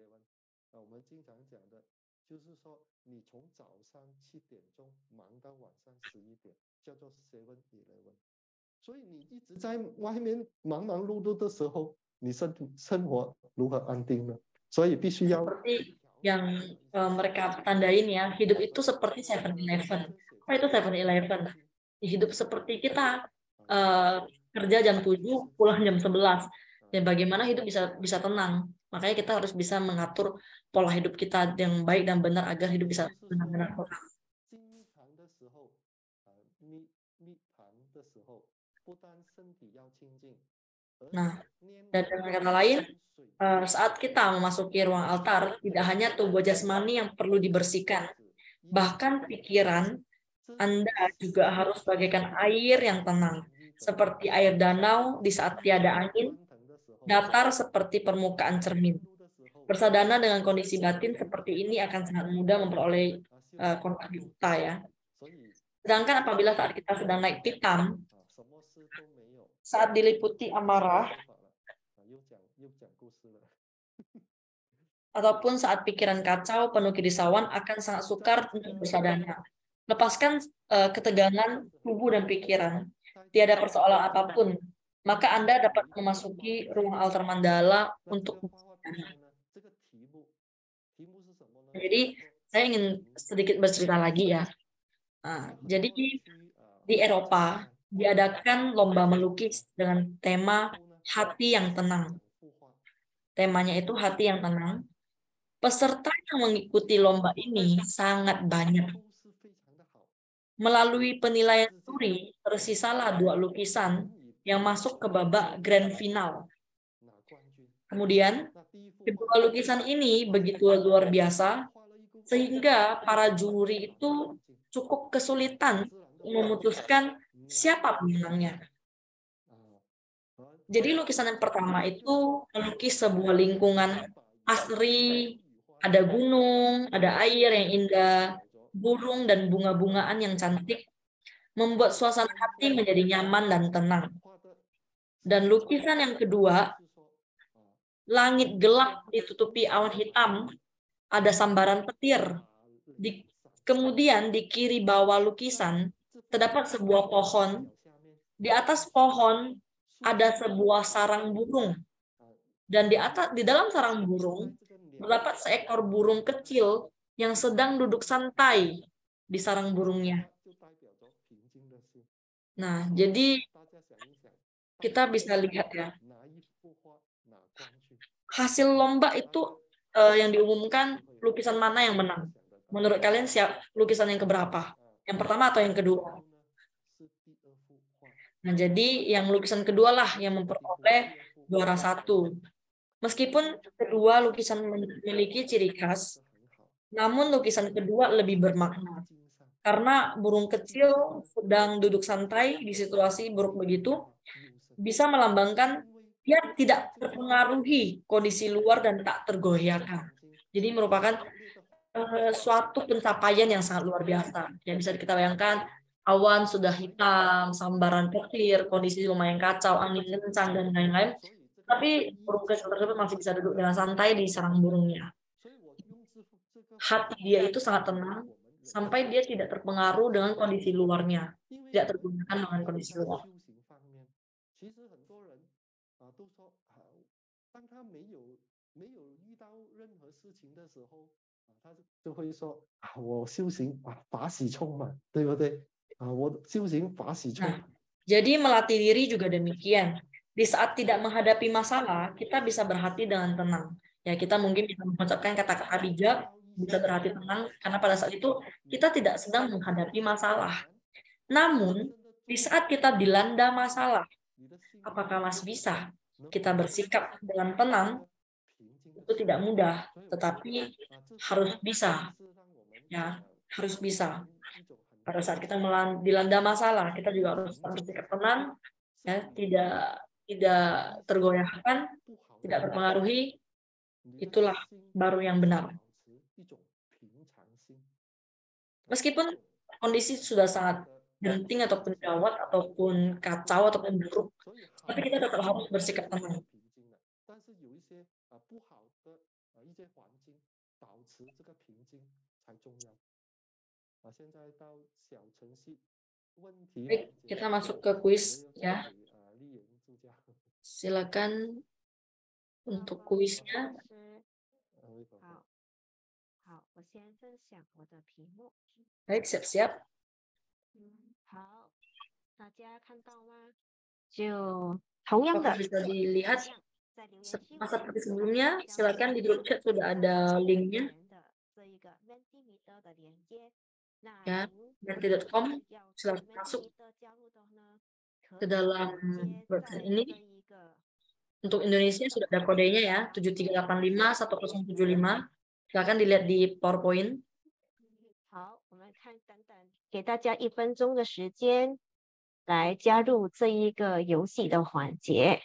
[SPEAKER 2] seperti yang uh, mereka tandain ya, hidup itu seperti seven eleven. Apa itu seven eleven? Hidup seperti kita uh, kerja jam tujuh, pulang jam sebelas. Dan bagaimana hidup bisa bisa tenang? Makanya kita harus bisa mengatur pola hidup kita yang baik dan benar agar hidup bisa benar-benar tenang. Nah, dan dengan kata lain, saat kita memasuki ruang altar, tidak hanya tubuh jasmani yang perlu dibersihkan, Bahkan pikiran Anda juga harus bagaikan air yang tenang, seperti air danau di saat tiada angin, datar seperti permukaan cermin. Bersadana dengan kondisi batin seperti ini akan sangat mudah memperoleh uh, kontak yuta ya. Sedangkan apabila saat kita sedang naik pitam, saat diliputi amarah, ataupun saat pikiran kacau penuh kerisauan akan sangat sukar untuk bersadana. Lepaskan uh, ketegangan tubuh dan pikiran. Tiada persoalan apapun. Maka Anda dapat memasuki ruang altar mandala untuk bersadana. Jadi saya ingin sedikit bercerita lagi ya. Nah, jadi di Eropa diadakan lomba melukis dengan tema hati yang tenang. Temanya itu hati yang tenang. Peserta yang mengikuti lomba ini sangat banyak. Melalui penilaian juri, tersisalah dua lukisan yang masuk ke babak grand final. Kemudian, kedua lukisan ini begitu luar biasa, sehingga para juri itu cukup kesulitan memutuskan siapa pemenangnya. Jadi lukisan yang pertama itu melukis sebuah lingkungan asri, ada gunung, ada air yang indah, burung dan bunga-bungaan yang cantik, membuat suasana hati menjadi nyaman dan tenang. Dan lukisan yang kedua, langit gelap ditutupi awan hitam, ada sambaran petir. Di, kemudian di kiri bawah lukisan terdapat sebuah pohon. Di atas pohon ada sebuah sarang burung. Dan di atas di dalam sarang burung terdapat seekor burung kecil yang sedang duduk santai di sarang burungnya. Nah, jadi kita bisa lihat ya. Hasil lomba itu uh, yang diumumkan lukisan mana yang menang. Menurut kalian siap lukisan yang keberapa? Yang pertama atau yang kedua? Nah, jadi yang lukisan kedua lah yang memperoleh juara satu. Meskipun kedua lukisan memiliki ciri khas, namun lukisan kedua lebih bermakna. Karena burung kecil sedang duduk santai di situasi buruk begitu, bisa melambangkan dia tidak terpengaruhi kondisi luar dan tak tergoyahkan. Jadi merupakan uh, suatu pencapaian yang sangat luar biasa. Yang bisa kita bayangkan, awan sudah hitam, sambaran petir, kondisi lumayan kacau, angin kencang, dan lain-lain. Tapi burung kecil tersebut masih bisa duduk dengan santai di sarang burungnya. Hati dia itu sangat tenang, sampai dia tidak terpengaruh dengan kondisi luarnya. Tidak tergunakan dengan kondisi luar. Nah, jadi melatih diri juga demikian. Di saat tidak menghadapi masalah, kita bisa berhati dengan tenang. Ya, kita mungkin bisa mengucapkan kata-kata bijak, bisa berhati tenang, karena pada saat itu kita tidak sedang menghadapi masalah. Namun, di saat kita dilanda masalah, apakah masih bisa kita bersikap dengan tenang? Itu tidak mudah, tetapi harus bisa. Ya, harus bisa. Pada saat kita dilanda masalah, kita juga harus bersikap tenang, ya, tidak tidak tergoyahkan, tidak terpengaruhi. Itulah baru yang benar. Meskipun kondisi sudah sangat genting ataupun gawat ataupun kacau ataupun buruk, tapi kita tetap harus bersikap tenang. Baik, kita masuk ke kuis ya. Silakan untuk kuisnya. Baik, siap-siap. Apakah bisa dilihat seperti sebelumnya? Silakan di grup chat sudah ada linknya. Ya, menti dot com, silakan masuk ke dalam website ini. Untuk Indonesia sudah ada kodenya ya, tujuh tiga delapan lima satu nol tujuh lima. Silakan dilihat di PowerPoint.
[SPEAKER 3] 给大家一分钟的时间来加入这一个游戏的环节。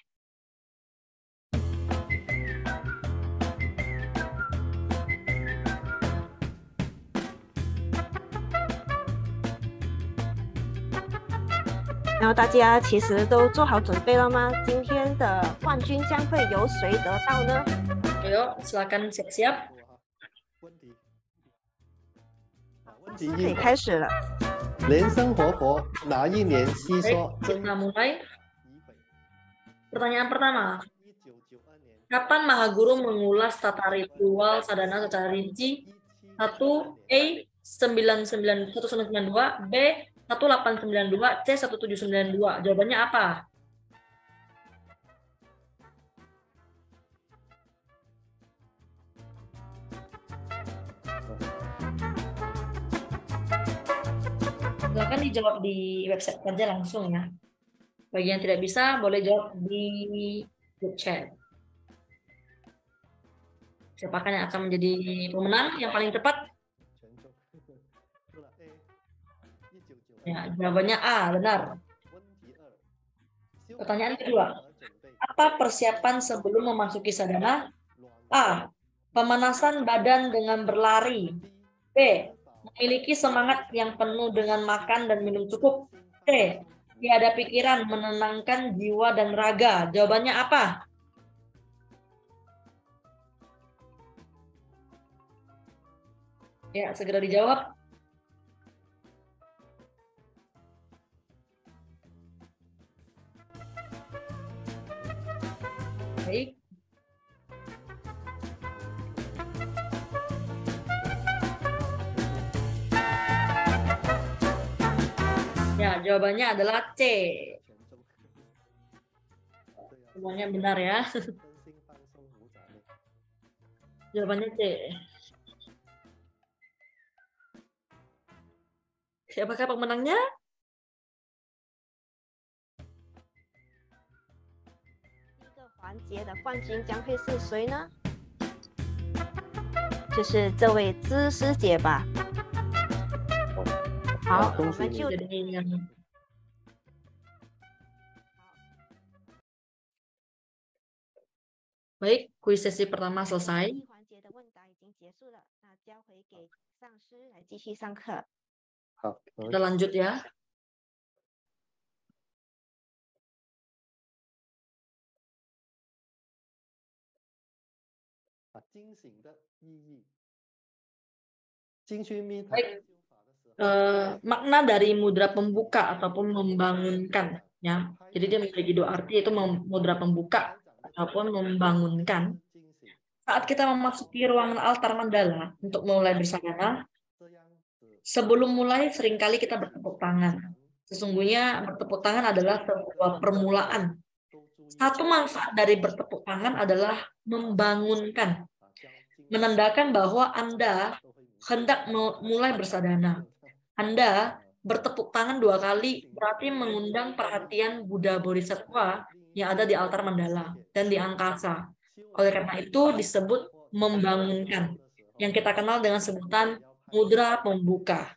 [SPEAKER 3] 然后大家其实都做好准备了吗？今天的冠军将会由谁得到呢？
[SPEAKER 2] Ayo, silakan siap-siap.
[SPEAKER 3] 可以开始了。
[SPEAKER 4] 莲生活佛哪一年吸收？
[SPEAKER 2] Kita mulai. Pertanyaan pertama. Kapan Mahaguru mengulas tata ritual sadhana secara rinci? satu A sembilan sembilan satu sembilan dua, B satu delapan sembilan dua, C satu tujuh sembilan dua. Jawabannya apa? Silakan dijawab di website saja langsung ya. Bagi yang tidak bisa, boleh jawab di grup chat. Siapakah yang akan menjadi pemenang yang paling cepat? Ya, jawabannya A, benar. Pertanyaan kedua. Apa persiapan sebelum memasuki sadhana? A. Pemanasan badan dengan berlari. B. Memiliki semangat yang penuh dengan makan dan minum cukup. C. Tiada pikiran, menenangkan jiwa dan raga. Jawabannya apa? Ya, segera dijawab. Baik. Ya, jawabannya adalah C. Semuanya benar ya. Jawabannya C. Siapakah pemenangnya?
[SPEAKER 3] 环节的冠军将会是谁呢？就是这位知师姐吧。好，我们就
[SPEAKER 2] Baik, kuis sesi pertama selesai.
[SPEAKER 3] 环节的问答已经结束了，那交回给上师来继续上课。
[SPEAKER 4] 好，
[SPEAKER 2] Kita lanjut ya. Baik. Uh, makna dari mudra pembuka ataupun membangunkan ya. Jadi dia memiliki dua arti, yaitu mudra pembuka ataupun membangunkan. Saat kita memasuki ruangan altar mandala untuk mulai bersadhana, sebelum mulai seringkali kita bertepuk tangan. Sesungguhnya bertepuk tangan adalah sebuah permulaan. Satu manfaat dari bertepuk tangan adalah membangunkan, menandakan bahwa Anda hendak mulai bersadhana. Anda bertepuk tangan dua kali berarti mengundang perhatian Buddha Bodhisattva yang ada di altar mandala dan di angkasa. Oleh karena itu disebut membangunkan, yang kita kenal dengan sebutan mudra pembuka.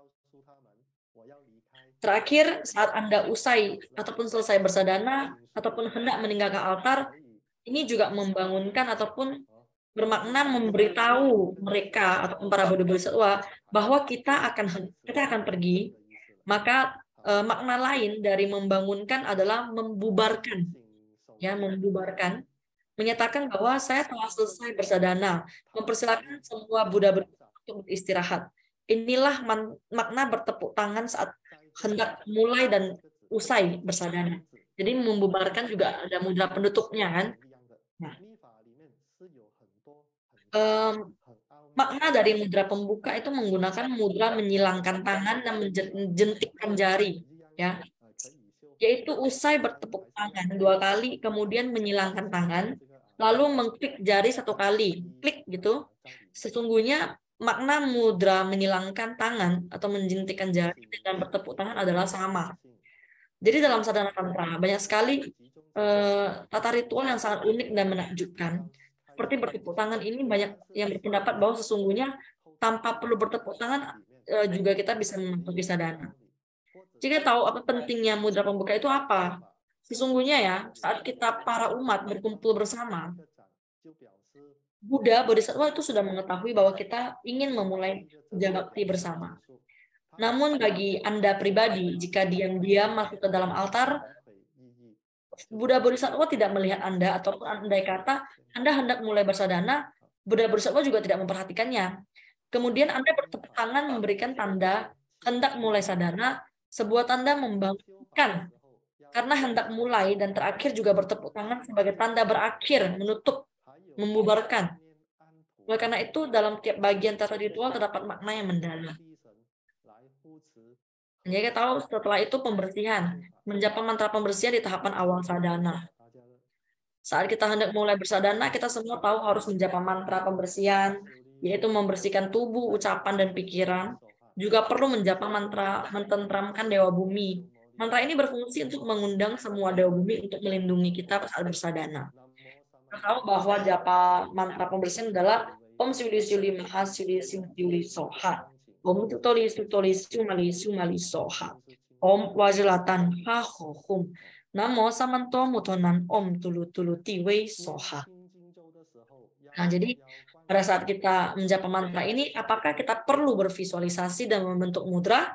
[SPEAKER 2] Terakhir, saat Anda usai ataupun selesai bersadhana ataupun hendak meninggalkan altar, ini juga membangunkan ataupun bermakna memberitahu mereka ataupun para Buddha Bodhisattva bahwa kita akan kita akan pergi. Maka eh, makna lain dari membangunkan adalah membubarkan, ya membubarkan, menyatakan bahwa saya telah selesai bersadhana, mempersilakan semua Buddha untuk beristirahat. Inilah makna bertepuk tangan saat hendak mulai dan usai bersadhana. Jadi membubarkan juga ada mudra penutupnya kan. Nah, um, makna dari mudra pembuka itu menggunakan mudra menyilangkan tangan dan menjentikkan jari, ya, yaitu usai bertepuk tangan dua kali, kemudian menyilangkan tangan, lalu mengklik jari satu kali, klik gitu. Sesungguhnya makna mudra menyilangkan tangan atau menjentikkan jari dan bertepuk tangan adalah sama. Jadi dalam sadhana tantra banyak sekali eh, tata ritual yang sangat unik dan menakjubkan. Seperti bertepuk tangan ini banyak yang berpendapat bahwa sesungguhnya tanpa perlu bertepuk tangan uh, juga kita bisa memasuki sadhana. Jika tahu apa pentingnya mudra pembuka itu apa, sesungguhnya ya saat kita para umat berkumpul bersama, Buddha Bodhisattva itu sudah mengetahui bahwa kita ingin memulai puja bakti bersama. Namun bagi Anda pribadi, jika diam-diam masuk ke dalam altar, Buddha Bodhisattva tidak melihat Anda, ataupun andai kata Anda hendak mulai bersadhana, Buddha Bodhisattva juga tidak memperhatikannya. Kemudian Anda bertepuk tangan memberikan tanda hendak mulai sadhana, sebuah tanda membangkitkan karena hendak mulai, dan terakhir juga bertepuk tangan sebagai tanda berakhir, menutup, membubarkan. Oleh karena itu, dalam tiap bagian tata ritual terdapat makna yang mendalam. Jadi kita tahu setelah itu pembersihan, menjapa mantra pembersihan di tahapan awal sadhana. Saat kita hendak mulai bersadhana, kita semua tahu harus menjapa mantra pembersihan, yaitu membersihkan tubuh, ucapan, dan pikiran. Juga perlu menjapa mantra mententramkan dewa bumi. Mantra ini berfungsi untuk mengundang semua dewa bumi untuk melindungi kita saat bersadhana. Kita tahu bahwa japa mantra pembersihan adalah Om Syuli Syuli Maha Syuli Syuli Soha, Om Tutoli Tutoli Sumali Sumali Soha, Om Wajlatan Ha Ho Hum, Namo Samanto Mutonan Om Tulu Tulu Tiwei Soha. Nah, jadi pada saat kita menjapa mantra ini, apakah kita perlu bervisualisasi dan membentuk mudra?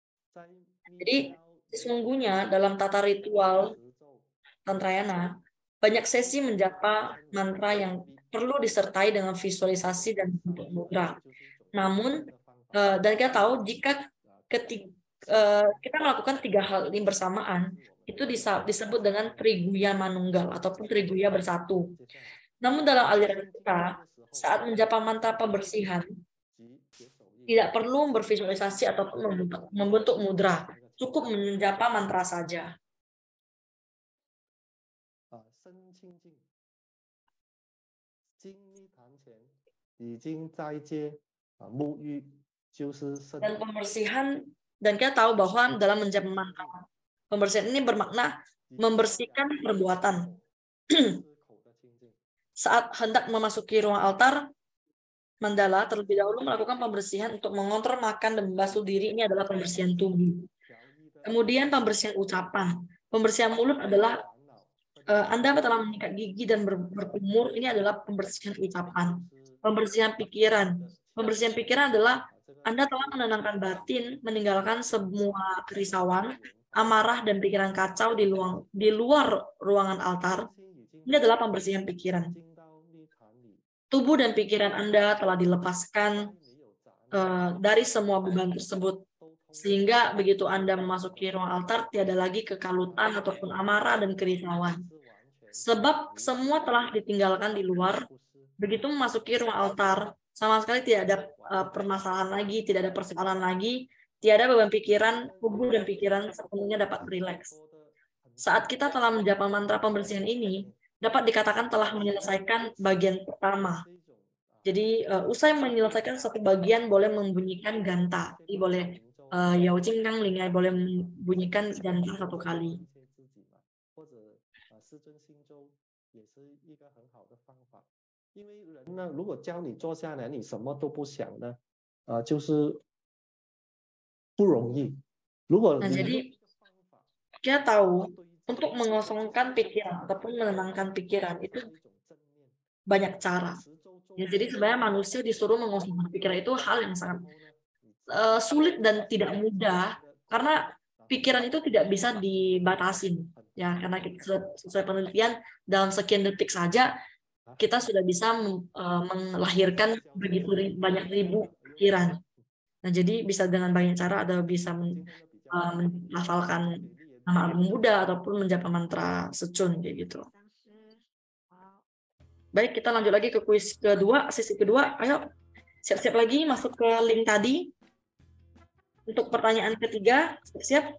[SPEAKER 2] Jadi sesungguhnya dalam tata ritual Tantrayana, banyak sesi menjapa mantra yang perlu disertai dengan visualisasi dan bentuk mudra. Namun, dan kita tahu jika ketika, kita melakukan tiga hal ini bersamaan, itu disebut dengan Triguya Manunggal ataupun Triguya bersatu. Namun dalam aliran kita, saat menjapa mantra pembersihan, tidak perlu bervisualisasi ataupun membentuk mudra, cukup menjapa mantra saja. Dan pembersihan, dan kita tahu bahwa dalam menjapa mantra pembersihan ini bermakna membersihkan perbuatan. Saat hendak memasuki ruang altar mandala, terlebih dahulu melakukan pembersihan untuk mengontrol makan dan membasuh diri. Ini adalah pembersihan tubuh. Kemudian pembersihan ucapan. Pembersihan mulut adalah uh, Anda telah menyikat gigi dan ber, berkumur. Ini adalah pembersihan ucapan. Pembersihan pikiran. Pembersihan pikiran adalah Anda telah menenangkan batin, meninggalkan semua kerisauan, amarah, dan pikiran kacau di, luang, di luar ruangan altar. Ini adalah pembersihan pikiran. Tubuh dan pikiran Anda telah dilepaskan uh, dari semua beban tersebut. Sehingga begitu Anda memasuki ruang altar, tiada lagi kekalutan ataupun amarah dan kerisauan. Sebab semua telah ditinggalkan di luar. Begitu memasuki ruang altar, sama sekali tidak ada uh, permasalahan lagi, tidak ada persoalan lagi, tiada beban pikiran, tubuh dan pikiran sepenuhnya dapat rileks. Saat kita telah menjapa mantra pembersihan ini, dapat dikatakan telah menyelesaikan bagian pertama. Jadi uh, usai menyelesaikan satu bagian boleh membunyikan ganta. Jadi boleh uh, Yao Jinggang Lingai boleh membunyikan ganta satu kali.
[SPEAKER 4] Nah,
[SPEAKER 2] jadi kita tahu untuk mengosongkan pikiran ataupun menenangkan pikiran itu banyak cara. Ya, jadi sebenarnya manusia disuruh mengosongkan pikiran itu hal yang sangat uh, sulit dan tidak mudah karena pikiran itu tidak bisa dibatasin. Ya, karena kita, sesuai penelitian dalam sekian detik saja kita sudah bisa uh, melahirkan begitu banyak ribu pikiran. Nah, jadi bisa dengan banyak cara, ada bisa men, uh, menghafalkan nama Agung Buddha ataupun menjapa mantra secun kayak gitu. Baik, kita lanjut lagi ke kuis kedua, sesi kedua. Ayo siap-siap lagi masuk ke link tadi. Untuk pertanyaan ketiga, siap-siap.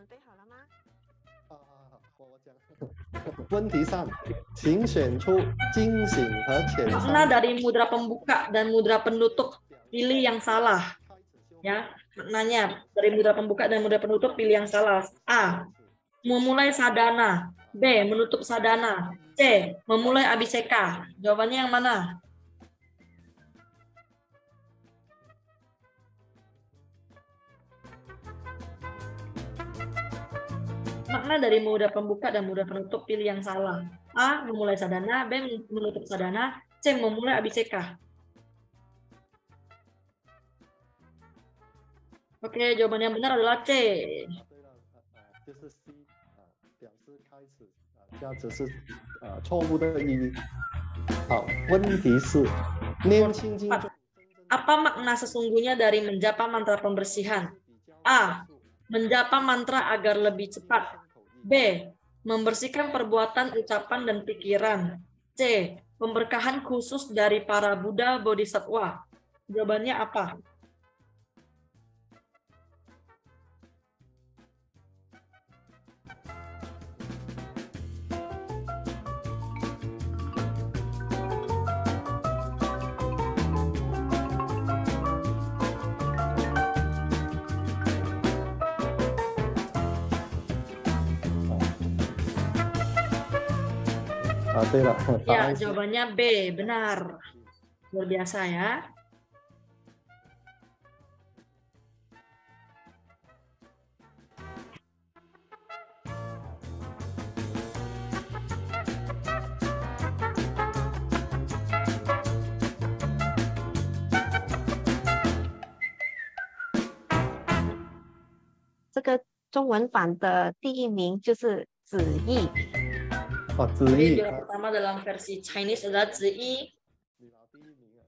[SPEAKER 2] Makna dari mudra pembuka dan mudra penutup, pilih yang salah. Ya, maknanya dari mudra pembuka dan mudra penutup pilih yang salah. A. Memulai sadhana. B. Menutup sadhana. C. Memulai abhiseka. Jawabannya yang mana? makna dari muda pembuka dan muda penutup pilih yang salah. A. Memulai sadhana, B. Menutup sadhana, C. Memulai abhisheka. Oke, jawaban yang benar adalah C.
[SPEAKER 4] 就是 C 啊，表示开始啊，这样子是啊错误的意义。好，问题是念清经咒。
[SPEAKER 2] Apa makna sesungguhnya dari menjapa mantra pembersihan? A. Menjapa mantra agar lebih cepat. B. Membersihkan perbuatan, ucapan, dan pikiran. C. Pemberkahan khusus dari para Buddha Bodhisattva. Jawabannya apa?
[SPEAKER 4] Ah, 对了，答
[SPEAKER 2] Ya,
[SPEAKER 4] 案是
[SPEAKER 2] jawabannya B. Benar. Luar biasa ya.
[SPEAKER 3] "这个中文版的第一名就是子义，
[SPEAKER 4] 哦，子
[SPEAKER 2] Jadi
[SPEAKER 4] 毅
[SPEAKER 2] juara pertama dalam versi Chinese adalah Ziyi.
[SPEAKER 4] 你拿第一名啊。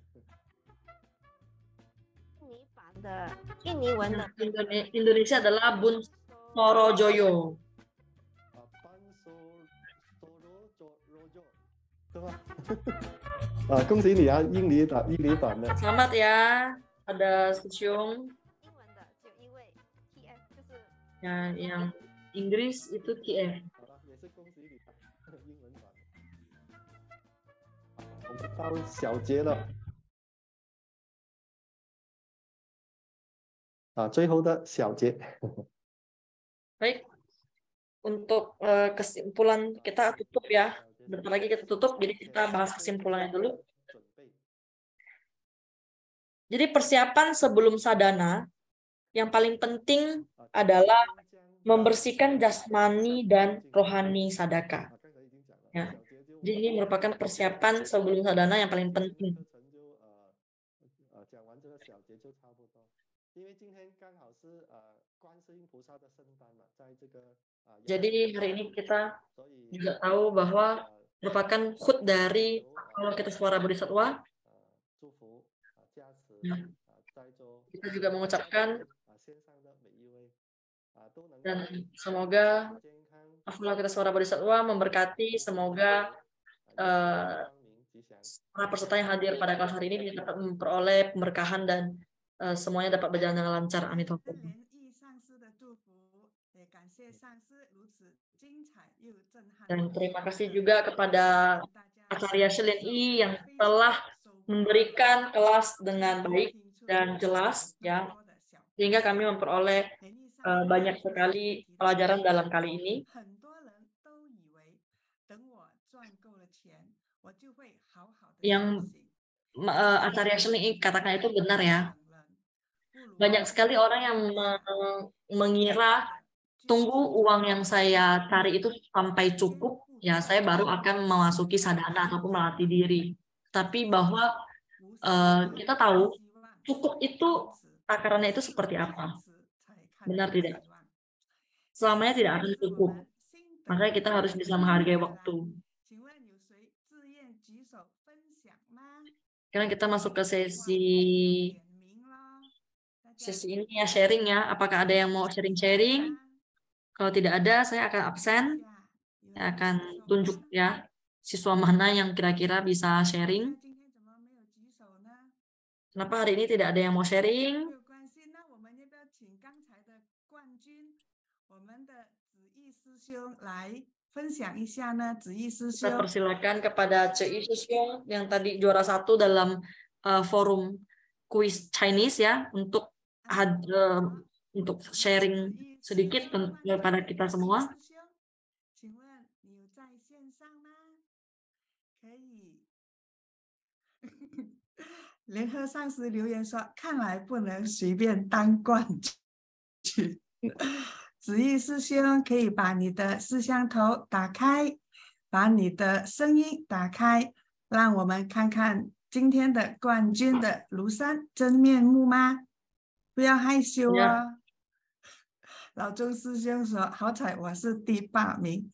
[SPEAKER 3] 印尼版的印尼文的
[SPEAKER 2] Indone- Indonesia adalah Bun Sorojoyo.
[SPEAKER 4] 啊，班索索罗佐罗佐，是吧？啊，恭喜你啊，印尼的印尼版的。
[SPEAKER 2] Selamat ya, ada Susyung.
[SPEAKER 3] 英文的就因为 T F 就是
[SPEAKER 2] Ya, yang Inggris itu T F.
[SPEAKER 4] 好了，也是恭喜你啊，英文版。我们到小节了。啊，最后的小节。
[SPEAKER 2] Baik, untuk eh, kesimpulan kita tutup ya. Bentar lagi kita tutup, jadi kita bahas kesimpulannya dulu. Jadi persiapan sebelum sadhana, yang paling penting adalah membersihkan jasmani dan rohani sadaka. Ya. Jadi ini merupakan persiapan sebelum sadhana yang paling penting. Jadi hari ini kita juga tahu bahwa merupakan khut dari Avalokitesvara Bodhisattva. Ya. Kita juga mengucapkan dan semoga Avalokitesvara Bodhisattva memberkati, semoga uh, para peserta yang hadir pada kelas hari ini dapat memperoleh pemberkahan dan uh, semuanya dapat berjalan dengan lancar. Amin. Dan terima kasih juga kepada Acarya Shlin Yi yang telah memberikan kelas dengan baik dan jelas, ya, sehingga kami memperoleh uh, banyak sekali pelajaran dalam kali ini. Yang uh, Acarya Shlin Yi katakan itu benar ya. Banyak sekali orang yang mengira tunggu uang yang saya cari itu sampai cukup, ya saya baru akan memasuki sadhana ataupun melatih diri. Tapi bahwa uh, kita tahu cukup itu takarannya itu seperti apa. Benar tidak? Selamanya tidak akan cukup. Makanya kita harus bisa menghargai waktu. Sekarang kita masuk ke sesi sesi ini ya, sharing ya. Apakah ada yang mau sharing-sharing? Kalau tidak ada, saya akan absen. Saya akan tunjuk ya siswa mana yang kira-kira bisa sharing. Kenapa hari ini tidak ada yang mau sharing? Kita persilakan kepada Cei Susyong yang tadi juara satu dalam uh, forum kuis Chinese ya untuk had, uh, untuk sharing sedikit kepada kita semua.
[SPEAKER 1] 联合上司留言说：“看来不能随便当冠军。” 子毅师兄可以把你的摄像头打开，把你的声音打开，让我们看看今天的冠军的庐山真面目吗？不要害羞啊！老钟师兄说：“好彩我是第八名。”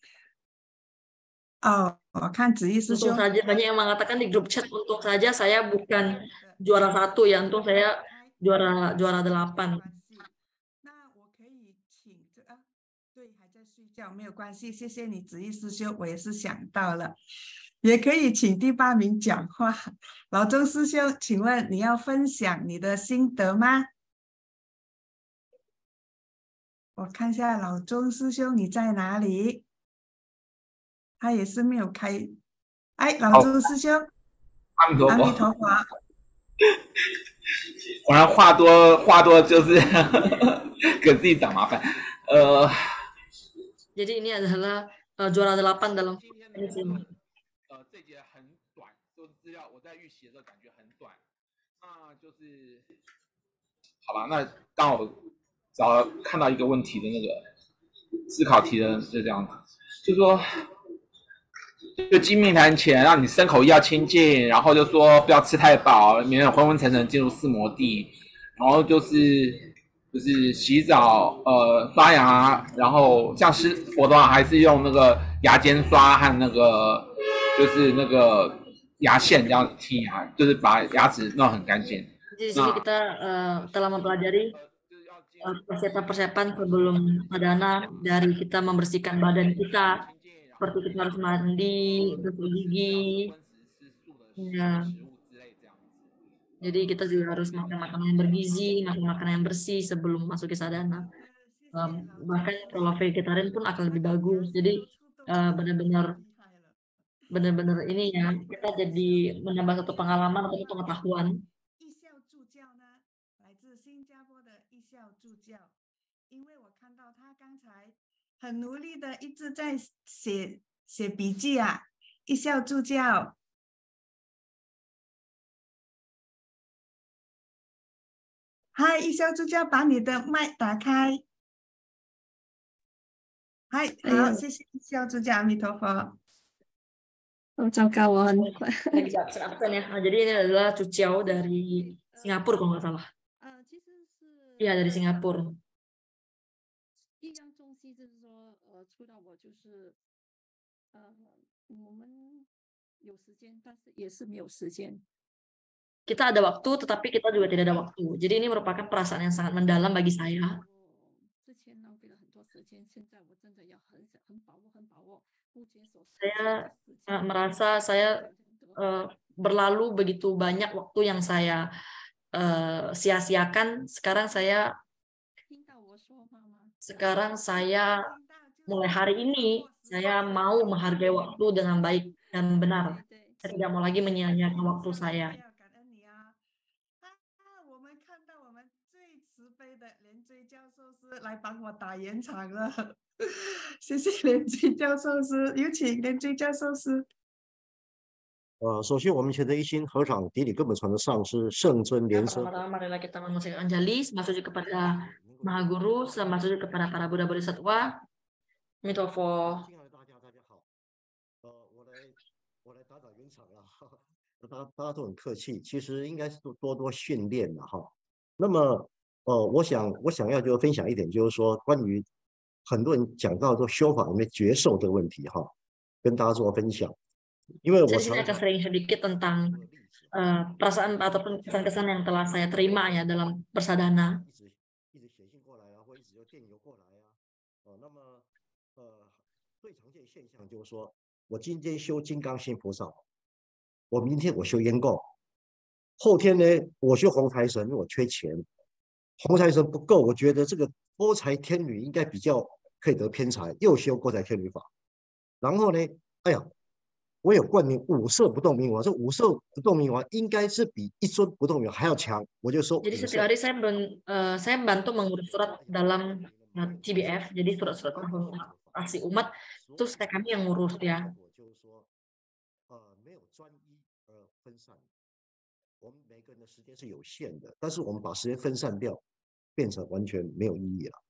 [SPEAKER 1] 哦，我看子毅师
[SPEAKER 2] Untung
[SPEAKER 1] 兄。
[SPEAKER 2] saja banyak yang mengatakan di grup chat, untung saja saya bukan juara satu ya, untung saya juara juara delapan.
[SPEAKER 1] 那我可以请这啊，对，还在睡觉，没有关系，谢谢你，子毅师兄，我也是想到了，也可以请第八名讲话。老钟师兄，请问你要分享你的心得吗？我看一下老钟师兄你在哪里？他也是没有开。哎，老钟师兄，
[SPEAKER 5] 阿弥陀佛，
[SPEAKER 1] 阿弥陀佛。
[SPEAKER 5] 果然话多话多就是给自己找麻烦。呃，
[SPEAKER 2] Jadi ini adalah uh, juara delapan dalam
[SPEAKER 5] 今天的呃这节很短，就是资料我在预习的时候感觉很短，那就是好吧，那刚好找看到一个问题的那个思考题的就这样，就说就金命坛前让你身口意要清净，然后就说不要吃太饱，免得昏昏沉沉进入四摩地，然后就是就是洗澡呃刷牙，然后像是我的话还是用那个牙尖刷和那个就是那个牙线这样剔牙，就是把牙齿弄很干净。
[SPEAKER 2] Di sini kita uh, telah mempelajari uh, persiapan-persiapan sebelum sadhana, dari kita membersihkan badan kita, seperti kita harus mandi, gosok gigi, ya. Jadi kita juga harus makan makanan yang bergizi, makan makanan yang bersih sebelum masuk ke sadhana. Um, bahkan kalau vegetarian pun akan lebih bagus. Jadi uh, benar-benar benar-benar ini ya, kita jadi menambah satu pengalaman atau pengetahuan.
[SPEAKER 1] 新加坡的艺校助教，因为我看到他刚才很努力的一直在写写笔记啊。艺校助教，嗨，艺校助教，把你的麦打开。嗨，好，谢谢艺校助教，阿弥陀佛。
[SPEAKER 6] Oh, 糟糕，我很快。
[SPEAKER 2] Jadi ini adalah Cuciao dari Singapura kalau nggak salah. Iya, dari Singapura.
[SPEAKER 6] 一样东西就是说，呃，触到我就是，呃，我们有时间，但是也是没有时间。
[SPEAKER 2] Kita ada waktu, tetapi kita juga tidak ada waktu. Jadi ini merupakan perasaan yang sangat mendalam bagi saya. Saya uh, merasa saya uh, berlalu begitu banyak waktu yang saya uh, sia-siakan. Sekarang saya sekarang saya mulai hari ini saya mau menghargai waktu dengan baik dan benar. Saya tidak mau lagi menyia-nyiakan waktu saya.
[SPEAKER 1] 来帮我打圆场了，谢谢连追教授师，有请连追教授师。
[SPEAKER 7] 呃，首先我们全的一心合掌顶礼根本传的上师圣尊莲生。
[SPEAKER 2] Pertama-tama marilah kita mengucapkan anjali, sembah kepada Maha Guru, sembah kepada para Buddha Bodhisattva. Mitofo.
[SPEAKER 7] 大家大家好，呃，我来我来打打圆场了，大家大家都很客气，其实应该是多多训练的哈。那么。 呃，我想我想要就分享一点，就是说关于很多人讲到说修法里面觉受这个问题哈，跟大家做分享。因为我
[SPEAKER 2] saya akan sharing sedikit tentang uh, perasaan ataupun kesan-kesan yang telah saya terima ya dalam bersadana.
[SPEAKER 7] 一直写信过来啊，或一直有电邮过来啊。哦，那么呃，最常见现象就是说，我今天修金刚心菩萨，我明天我修烟供，后天呢我修红财神，因为我缺钱。 红财神不够，我觉得这个多财天女应该比较可以得偏财，又修多财天女法。然后呢，哎呀，我有冠名五色不动明王，这五色不动明王应该是比一尊不动明王还要强，我就说。
[SPEAKER 2] Jadi setiap hari saya ben, uh, saya bantu mengurus surat dalam uh, T B F, jadi surat-surat konfirmasi umat itu saya kami yang ngurus ya.
[SPEAKER 7] 呃，没有专一而分散。 我们每个人的时间是有限的，但是我们把时间分散掉，变成完全没有意义了。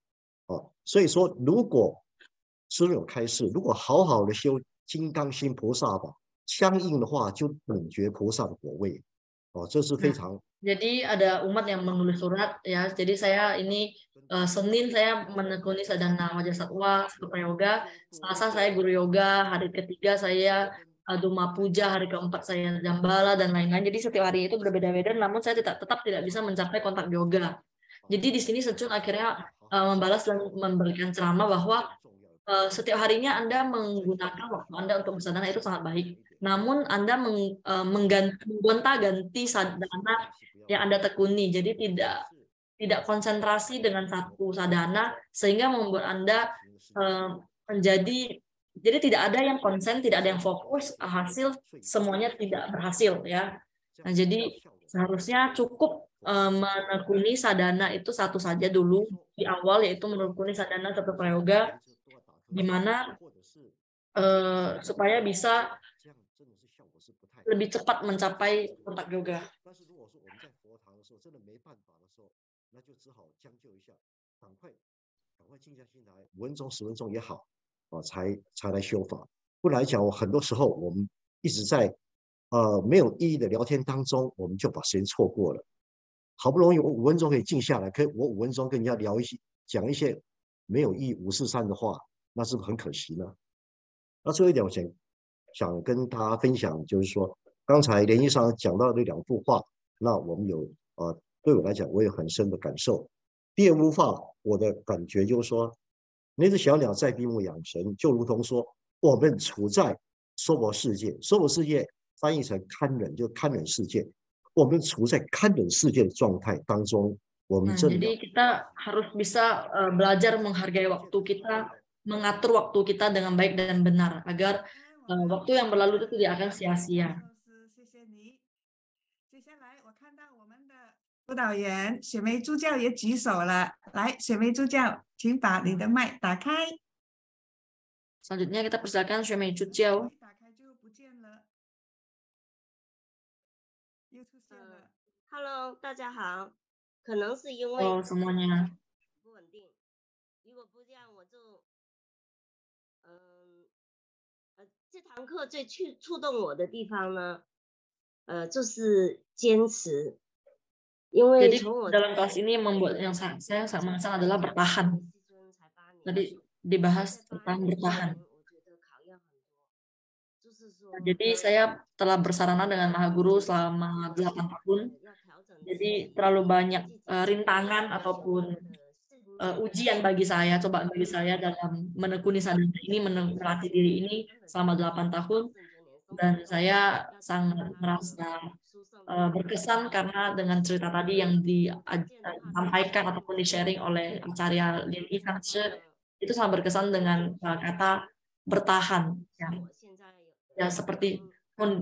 [SPEAKER 7] 哦，所以说如果师有开示，如果好好的修金刚心菩萨法，相应的话就等觉菩萨的果位。哦，这是非常。
[SPEAKER 2] Jadi ada umat yang menulis surat ya. Jadi saya ini uh, Senin saya menekuni sadhana wajah satwa Stupa Yoga. Selasa saya guru yoga. Hari ketiga saya uh, Duma Puja. Hari keempat saya Jambala dan lain-lain. Jadi setiap hari itu berbeda-beda. Namun saya tetap tetap tidak bisa mencapai kontak yoga. Jadi di sini Secun akhirnya uh, membalas dan memberikan ceramah bahwa uh, setiap harinya Anda menggunakan waktu Anda untuk bersadhana itu sangat baik. Namun Anda meng, uh, menggonta-ganti sadhana yang Anda tekuni, jadi tidak tidak konsentrasi dengan satu sadhana sehingga membuat Anda uh, menjadi jadi tidak ada yang konsen, tidak ada yang fokus, hasil semuanya tidak berhasil ya. Nah, jadi seharusnya cukup uh, menekuni sadhana itu satu saja dulu di awal, yaitu menekuni sadhana Stupa Yoga, di mana uh, supaya bisa lebih cepat mencapai kontak yoga.
[SPEAKER 7] 真的没办法的时候，那就只好将就一下，赶快赶快静下心来，五分钟十分钟也好，啊，才才来修法。不然讲，很多时候我们一直在呃没有意义的聊天当中，我们就把时间错过了。好不容易我五分钟可以静下来，可以我五分钟跟人家聊一些讲一些没有意义五四三的话，那是不是很可惜呢？那最后一点，我想想跟大家分享，就是说刚才连医生讲到的两幅画，那我们有。呃，对我来讲，我有很深的感受。第二幅画，我的感觉就是说，那只小鸟在闭目养神，就如同说，我们处在娑婆世界，娑婆世界翻译成堪忍，就堪忍世界。我们处在堪忍世界的状态当中，我们真的。
[SPEAKER 2] Nah, jadi kita harus bisa uh, belajar menghargai waktu kita, mengatur waktu kita dengan baik dan benar, agar uh, waktu yang berlalu itu tidak akan sia-sia.
[SPEAKER 1] 辅导员雪梅助教也举手了，来，雪梅助教，请把你的麦打开。
[SPEAKER 2] Selanjutnya kita persilakan Xue Mei Zhujiao.
[SPEAKER 1] 打开就不见了，又出现了。
[SPEAKER 3] Hello， 大家好，可能是因为
[SPEAKER 2] Oh, semuanya.
[SPEAKER 3] 不稳定，如果不这样，我就，嗯，呃，这堂课最触触动我的地方呢，呃，就是坚持。
[SPEAKER 2] Jadi dalam kelas ini membuat yang saya, saya sangat mengesan adalah bertahan. Tadi dibahas tentang bertahan. Jadi saya telah bersarana dengan Maha Guru selama delapan tahun. Jadi terlalu banyak uh, rintangan ataupun uh, ujian bagi saya, cobaan bagi saya dalam menekuni sadhana ini, melatih diri ini selama delapan tahun. Dan saya sangat merasa uh, berkesan karena dengan cerita tadi yang disampaikan ataupun di-sharing oleh Acarya Lin Yifang itu sangat berkesan dengan uh, kata bertahan. Ya, ya seperti pun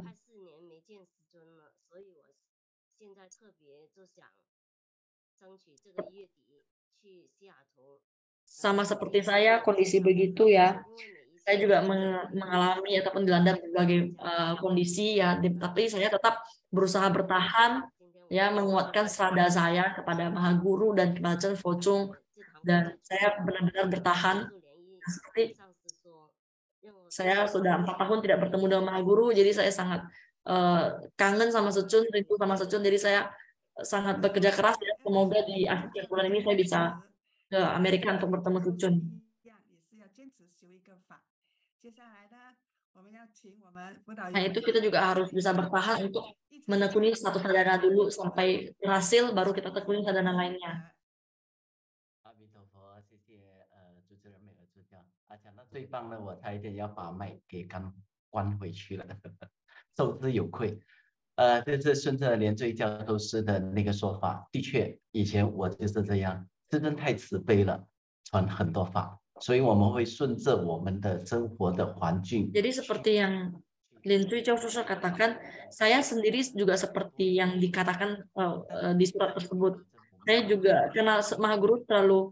[SPEAKER 2] sama seperti saya kondisi begitu ya. Saya juga mengalami ataupun dilanda berbagai uh, kondisi ya, tapi saya tetap berusaha bertahan ya, menguatkan serada saya kepada Maha Guru dan kepada Chen Focung, dan saya benar-benar bertahan. Seperti saya sudah empat tahun tidak bertemu dengan Maha Guru, jadi saya sangat uh, kangen sama Secun, rindu sama Secun, jadi saya sangat bekerja keras ya, semoga di akhir bulan ini saya bisa ke Amerika untuk bertemu Secun. Nah, itu kita juga harus bisa bertahan untuk menekuni satu sadhana dulu sampai berhasil, baru kita tekuni sadhana lainnya.
[SPEAKER 8] 讲到最棒的，我差一点要把麦给刚关回去了，受之有愧。呃，这是顺着莲坠教授师的那个说法，的确，以前我就是这样，师尊太慈悲了，传很多法，所以我们会顺着我们的生活的环境。
[SPEAKER 2] Jadi seperti yang Lin Cui Chow Susah katakan, saya sendiri juga seperti yang dikatakan uh, uh, di surat tersebut. Saya juga karena Maha Guru terlalu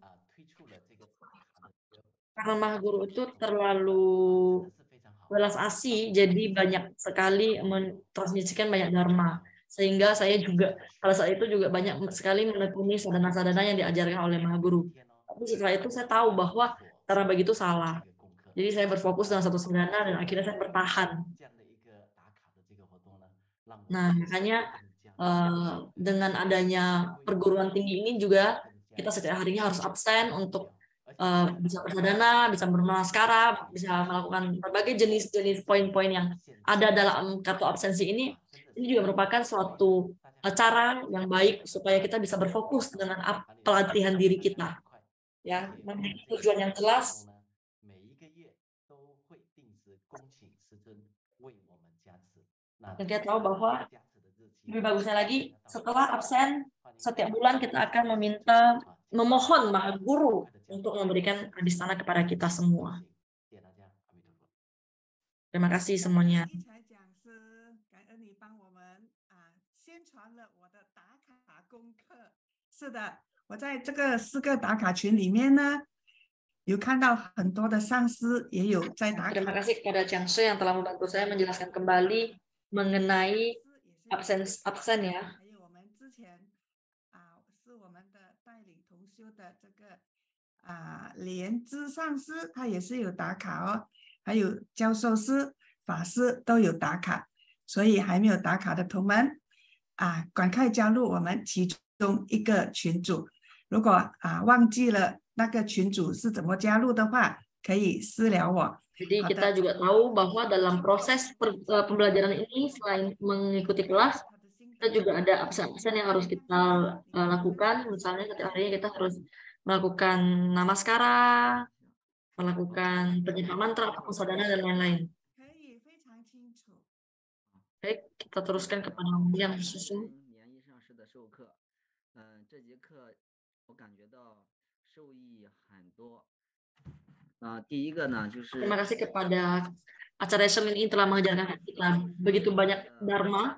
[SPEAKER 2] karena Maha Guru itu terlalu belas asih, jadi banyak sekali mentransmisikan banyak dharma, sehingga saya juga pada saat itu juga banyak sekali menekuni sadhana-sadhana yang diajarkan oleh Maha Guru. Tapi setelah itu saya tahu bahwa cara begitu salah. Jadi saya berfokus dengan satu sadhana dan akhirnya saya bertahan. Nah, makanya uh, dengan adanya perguruan tinggi ini juga kita setiap harinya harus absen untuk uh, bisa bersadana, bisa bermunaskara, bisa melakukan berbagai jenis-jenis poin-poin yang ada dalam kartu absensi ini. Ini juga merupakan suatu cara yang baik supaya kita bisa berfokus dengan pelatihan diri kita. Ya, memiliki tujuan yang jelas. Dan kita tahu bahwa lebih bagusnya lagi setelah absen setiap bulan kita akan meminta memohon Maha Guru untuk memberikan adhisthana kepada kita semua. Terima kasih semuanya.
[SPEAKER 1] 是的，我在这个四个打卡群里面呢，有看到很多的上司也有在打卡。
[SPEAKER 2] Terima kasih kepada Chang Shi yang telah membantu saya menjelaskan kembali mengenai absen absen ya.
[SPEAKER 1] 还有我们之前啊，是我们的带领同修的这个啊莲枝上师，他也是有打卡哦，还有教授师、法师都有打卡，所以还没有打卡的同门啊，赶快加入我们其中一个群组。如果啊忘记了那个群组是怎么加入的话，可以私聊我。
[SPEAKER 2] Jadi kita juga tahu bahwa dalam proses pembelajaran ini selain mengikuti kelas, kita juga ada absen-absen yang harus kita uh, lakukan. Misalnya setiap harinya kita harus melakukan namaskara, melakukan penyebab mantra, sadhana dan lain-lain. Baik, kita teruskan kepada yang susu. Terima kasih kepada acara seminar ini telah mengajarkan kita begitu banyak dharma.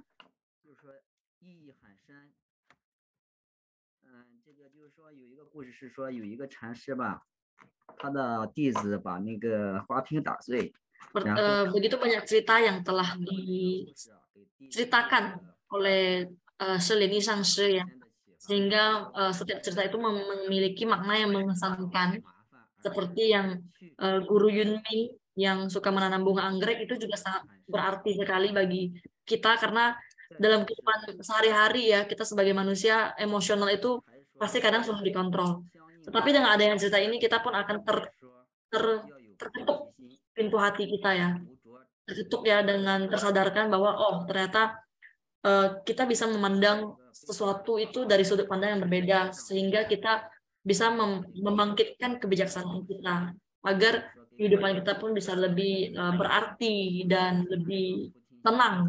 [SPEAKER 2] Begitu banyak cerita yang telah diceritakan oleh uh, Selini Sangshi ya, sehingga uh, setiap cerita itu memiliki makna yang mengesankan. Seperti yang uh, Guru Yunmi yang suka menanam bunga anggrek itu juga sangat berarti sekali bagi kita karena dalam kehidupan sehari-hari ya kita sebagai manusia emosional itu pasti kadang sulit dikontrol. Tetapi dengan adanya cerita ini kita pun akan ter, ter, terketuk pintu hati kita ya, terketuk ya dengan tersadarkan bahwa oh ternyata uh, kita bisa memandang sesuatu itu dari sudut pandang yang berbeda sehingga kita bisa mem membangkitkan kebijaksanaan kita agar kehidupan kita pun bisa lebih uh, berarti dan lebih tenang.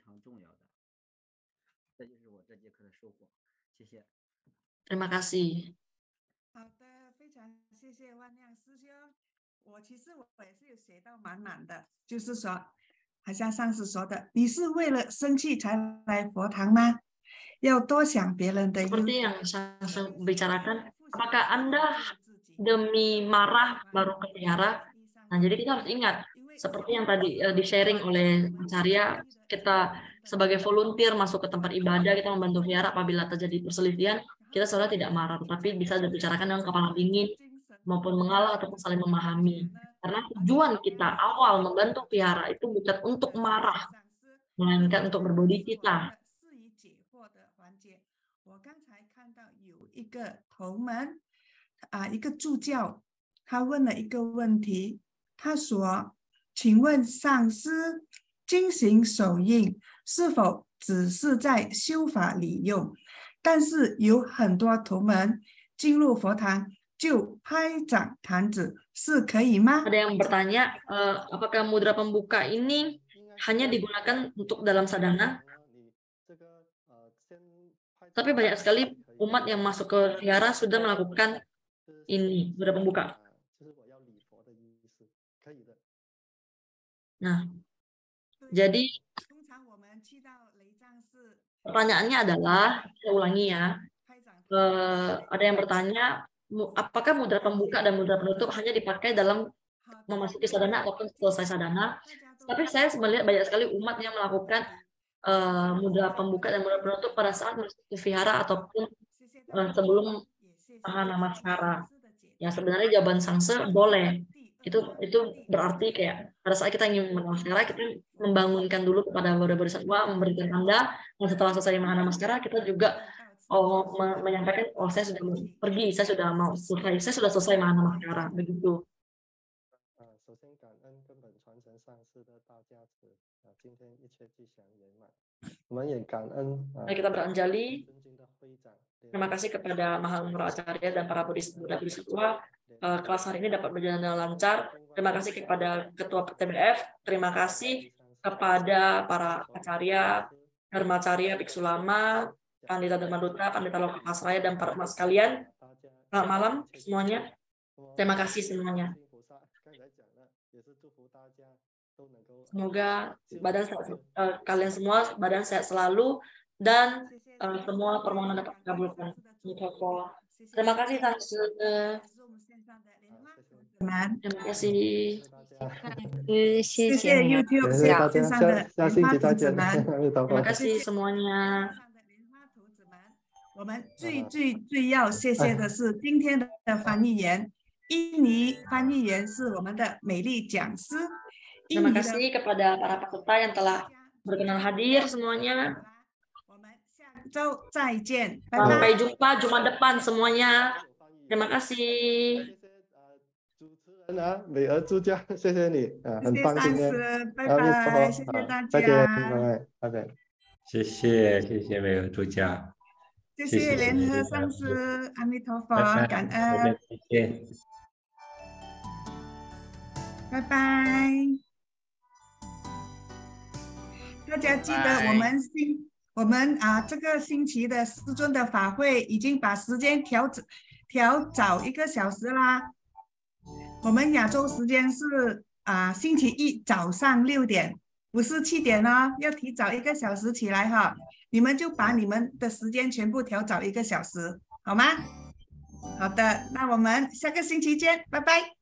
[SPEAKER 2] Terima kasih.
[SPEAKER 1] 好的，非常谢谢万亮师兄。我其实我也是有学到满满的，就是说，好像上次说的，你是为了生气才来佛堂吗？要多想别人的。
[SPEAKER 2] Seperti yang saya bicarakan. Apakah Anda demi marah baru ke vihara? Nah, jadi kita harus ingat, seperti yang tadi uh, di-sharing oleh Acarya, kita sebagai volunteer masuk ke tempat ibadah, kita membantu vihara apabila terjadi perselisihan, kita sebenarnya tidak marah, tetapi bisa dibicarakan dengan kepala dingin, maupun mengalah ataupun saling memahami. Karena tujuan kita awal membantu vihara itu bukan untuk marah, melainkan untuk berbudi kita.
[SPEAKER 1] 我刚才看到有一个同门啊，一个助教，他问了一个问题，他说：“请问上师，精行手印是否只是在修法里用？但是有很多同门进入佛堂就拍掌弹指，是可以吗？”
[SPEAKER 2] Ada yang bertanya, uh, apakah mudra pembuka ini hanya digunakan untuk dalam sadhana? Tapi banyak sekali umat yang masuk ke vihara sudah melakukan ini, mudra pembuka. Nah, jadi pertanyaannya adalah, saya ulangi ya, eh, ada yang bertanya, apakah mudra pembuka dan mudra penutup hanya dipakai dalam memasuki sadhana ataupun selesai sadhana? Tapi saya melihat banyak sekali umat yang melakukan Uh, mudra pembuka dan mudra penutup pada saat masuk ke vihara ataupun uh, sebelum namaskara. Ya sebenarnya jawaban sangse boleh. Itu itu berarti kayak pada saat kita ingin menamaskara, kita membangunkan dulu kepada Bodhisattva, memberikan tanda, dan setelah selesai menamaskara, kita juga oh, menyampaikan, oh saya sudah mau pergi, saya sudah mau selesai, saya sudah selesai menamaskara, begitu. Mari kita beranjali. Terima kasih kepada Mahamudra Acarya dan para Bodhisattva. Kelas hari ini dapat berjalan dengan lancar. Terima kasih kepada Ketua P T B F. Terima kasih kepada para Acarya, Dharmacarya, Biksu Lama, Pandita Dharmaduta, Pandita Lokasraya, dan para umat sekalian. Selamat malam semuanya. Terima kasih semuanya. Semoga badan sehat, uh, kalian semua badan sehat selalu dan uh, semua permohonan dapat dikabulkan. Terima kasih Tante. Terima kasih.
[SPEAKER 1] 谢谢 YouTube 线上的莲花徒子们，
[SPEAKER 2] Terima kasih semuanya.
[SPEAKER 1] 我们最最最要谢谢的是今天的翻译员，印尼翻译员是我们的美丽讲师。
[SPEAKER 2] Terima kasih kepada para peserta yang telah berkenan hadir semuanya. Sampai jumpa Jumat depan semuanya. Terima kasih.
[SPEAKER 4] 美娥助教，谢谢你啊，很棒今天。
[SPEAKER 1] 拜拜，谢谢大家。
[SPEAKER 4] 再见，拜拜，拜拜。
[SPEAKER 9] 谢谢，谢谢美娥助教。
[SPEAKER 1] 谢谢联合上师，阿弥陀佛，感恩。
[SPEAKER 9] 谢谢。
[SPEAKER 1] 拜拜。 大家记得我们星我们啊这个星期的师尊的法会已经把时间调调早一个小时啦。我们亚洲时间是啊星期一早上六点，不是七点哦，要提早一个小时起来哈。你们就把你们的时间全部调早一个小时，好吗？好的，那我们下个星期见，拜拜。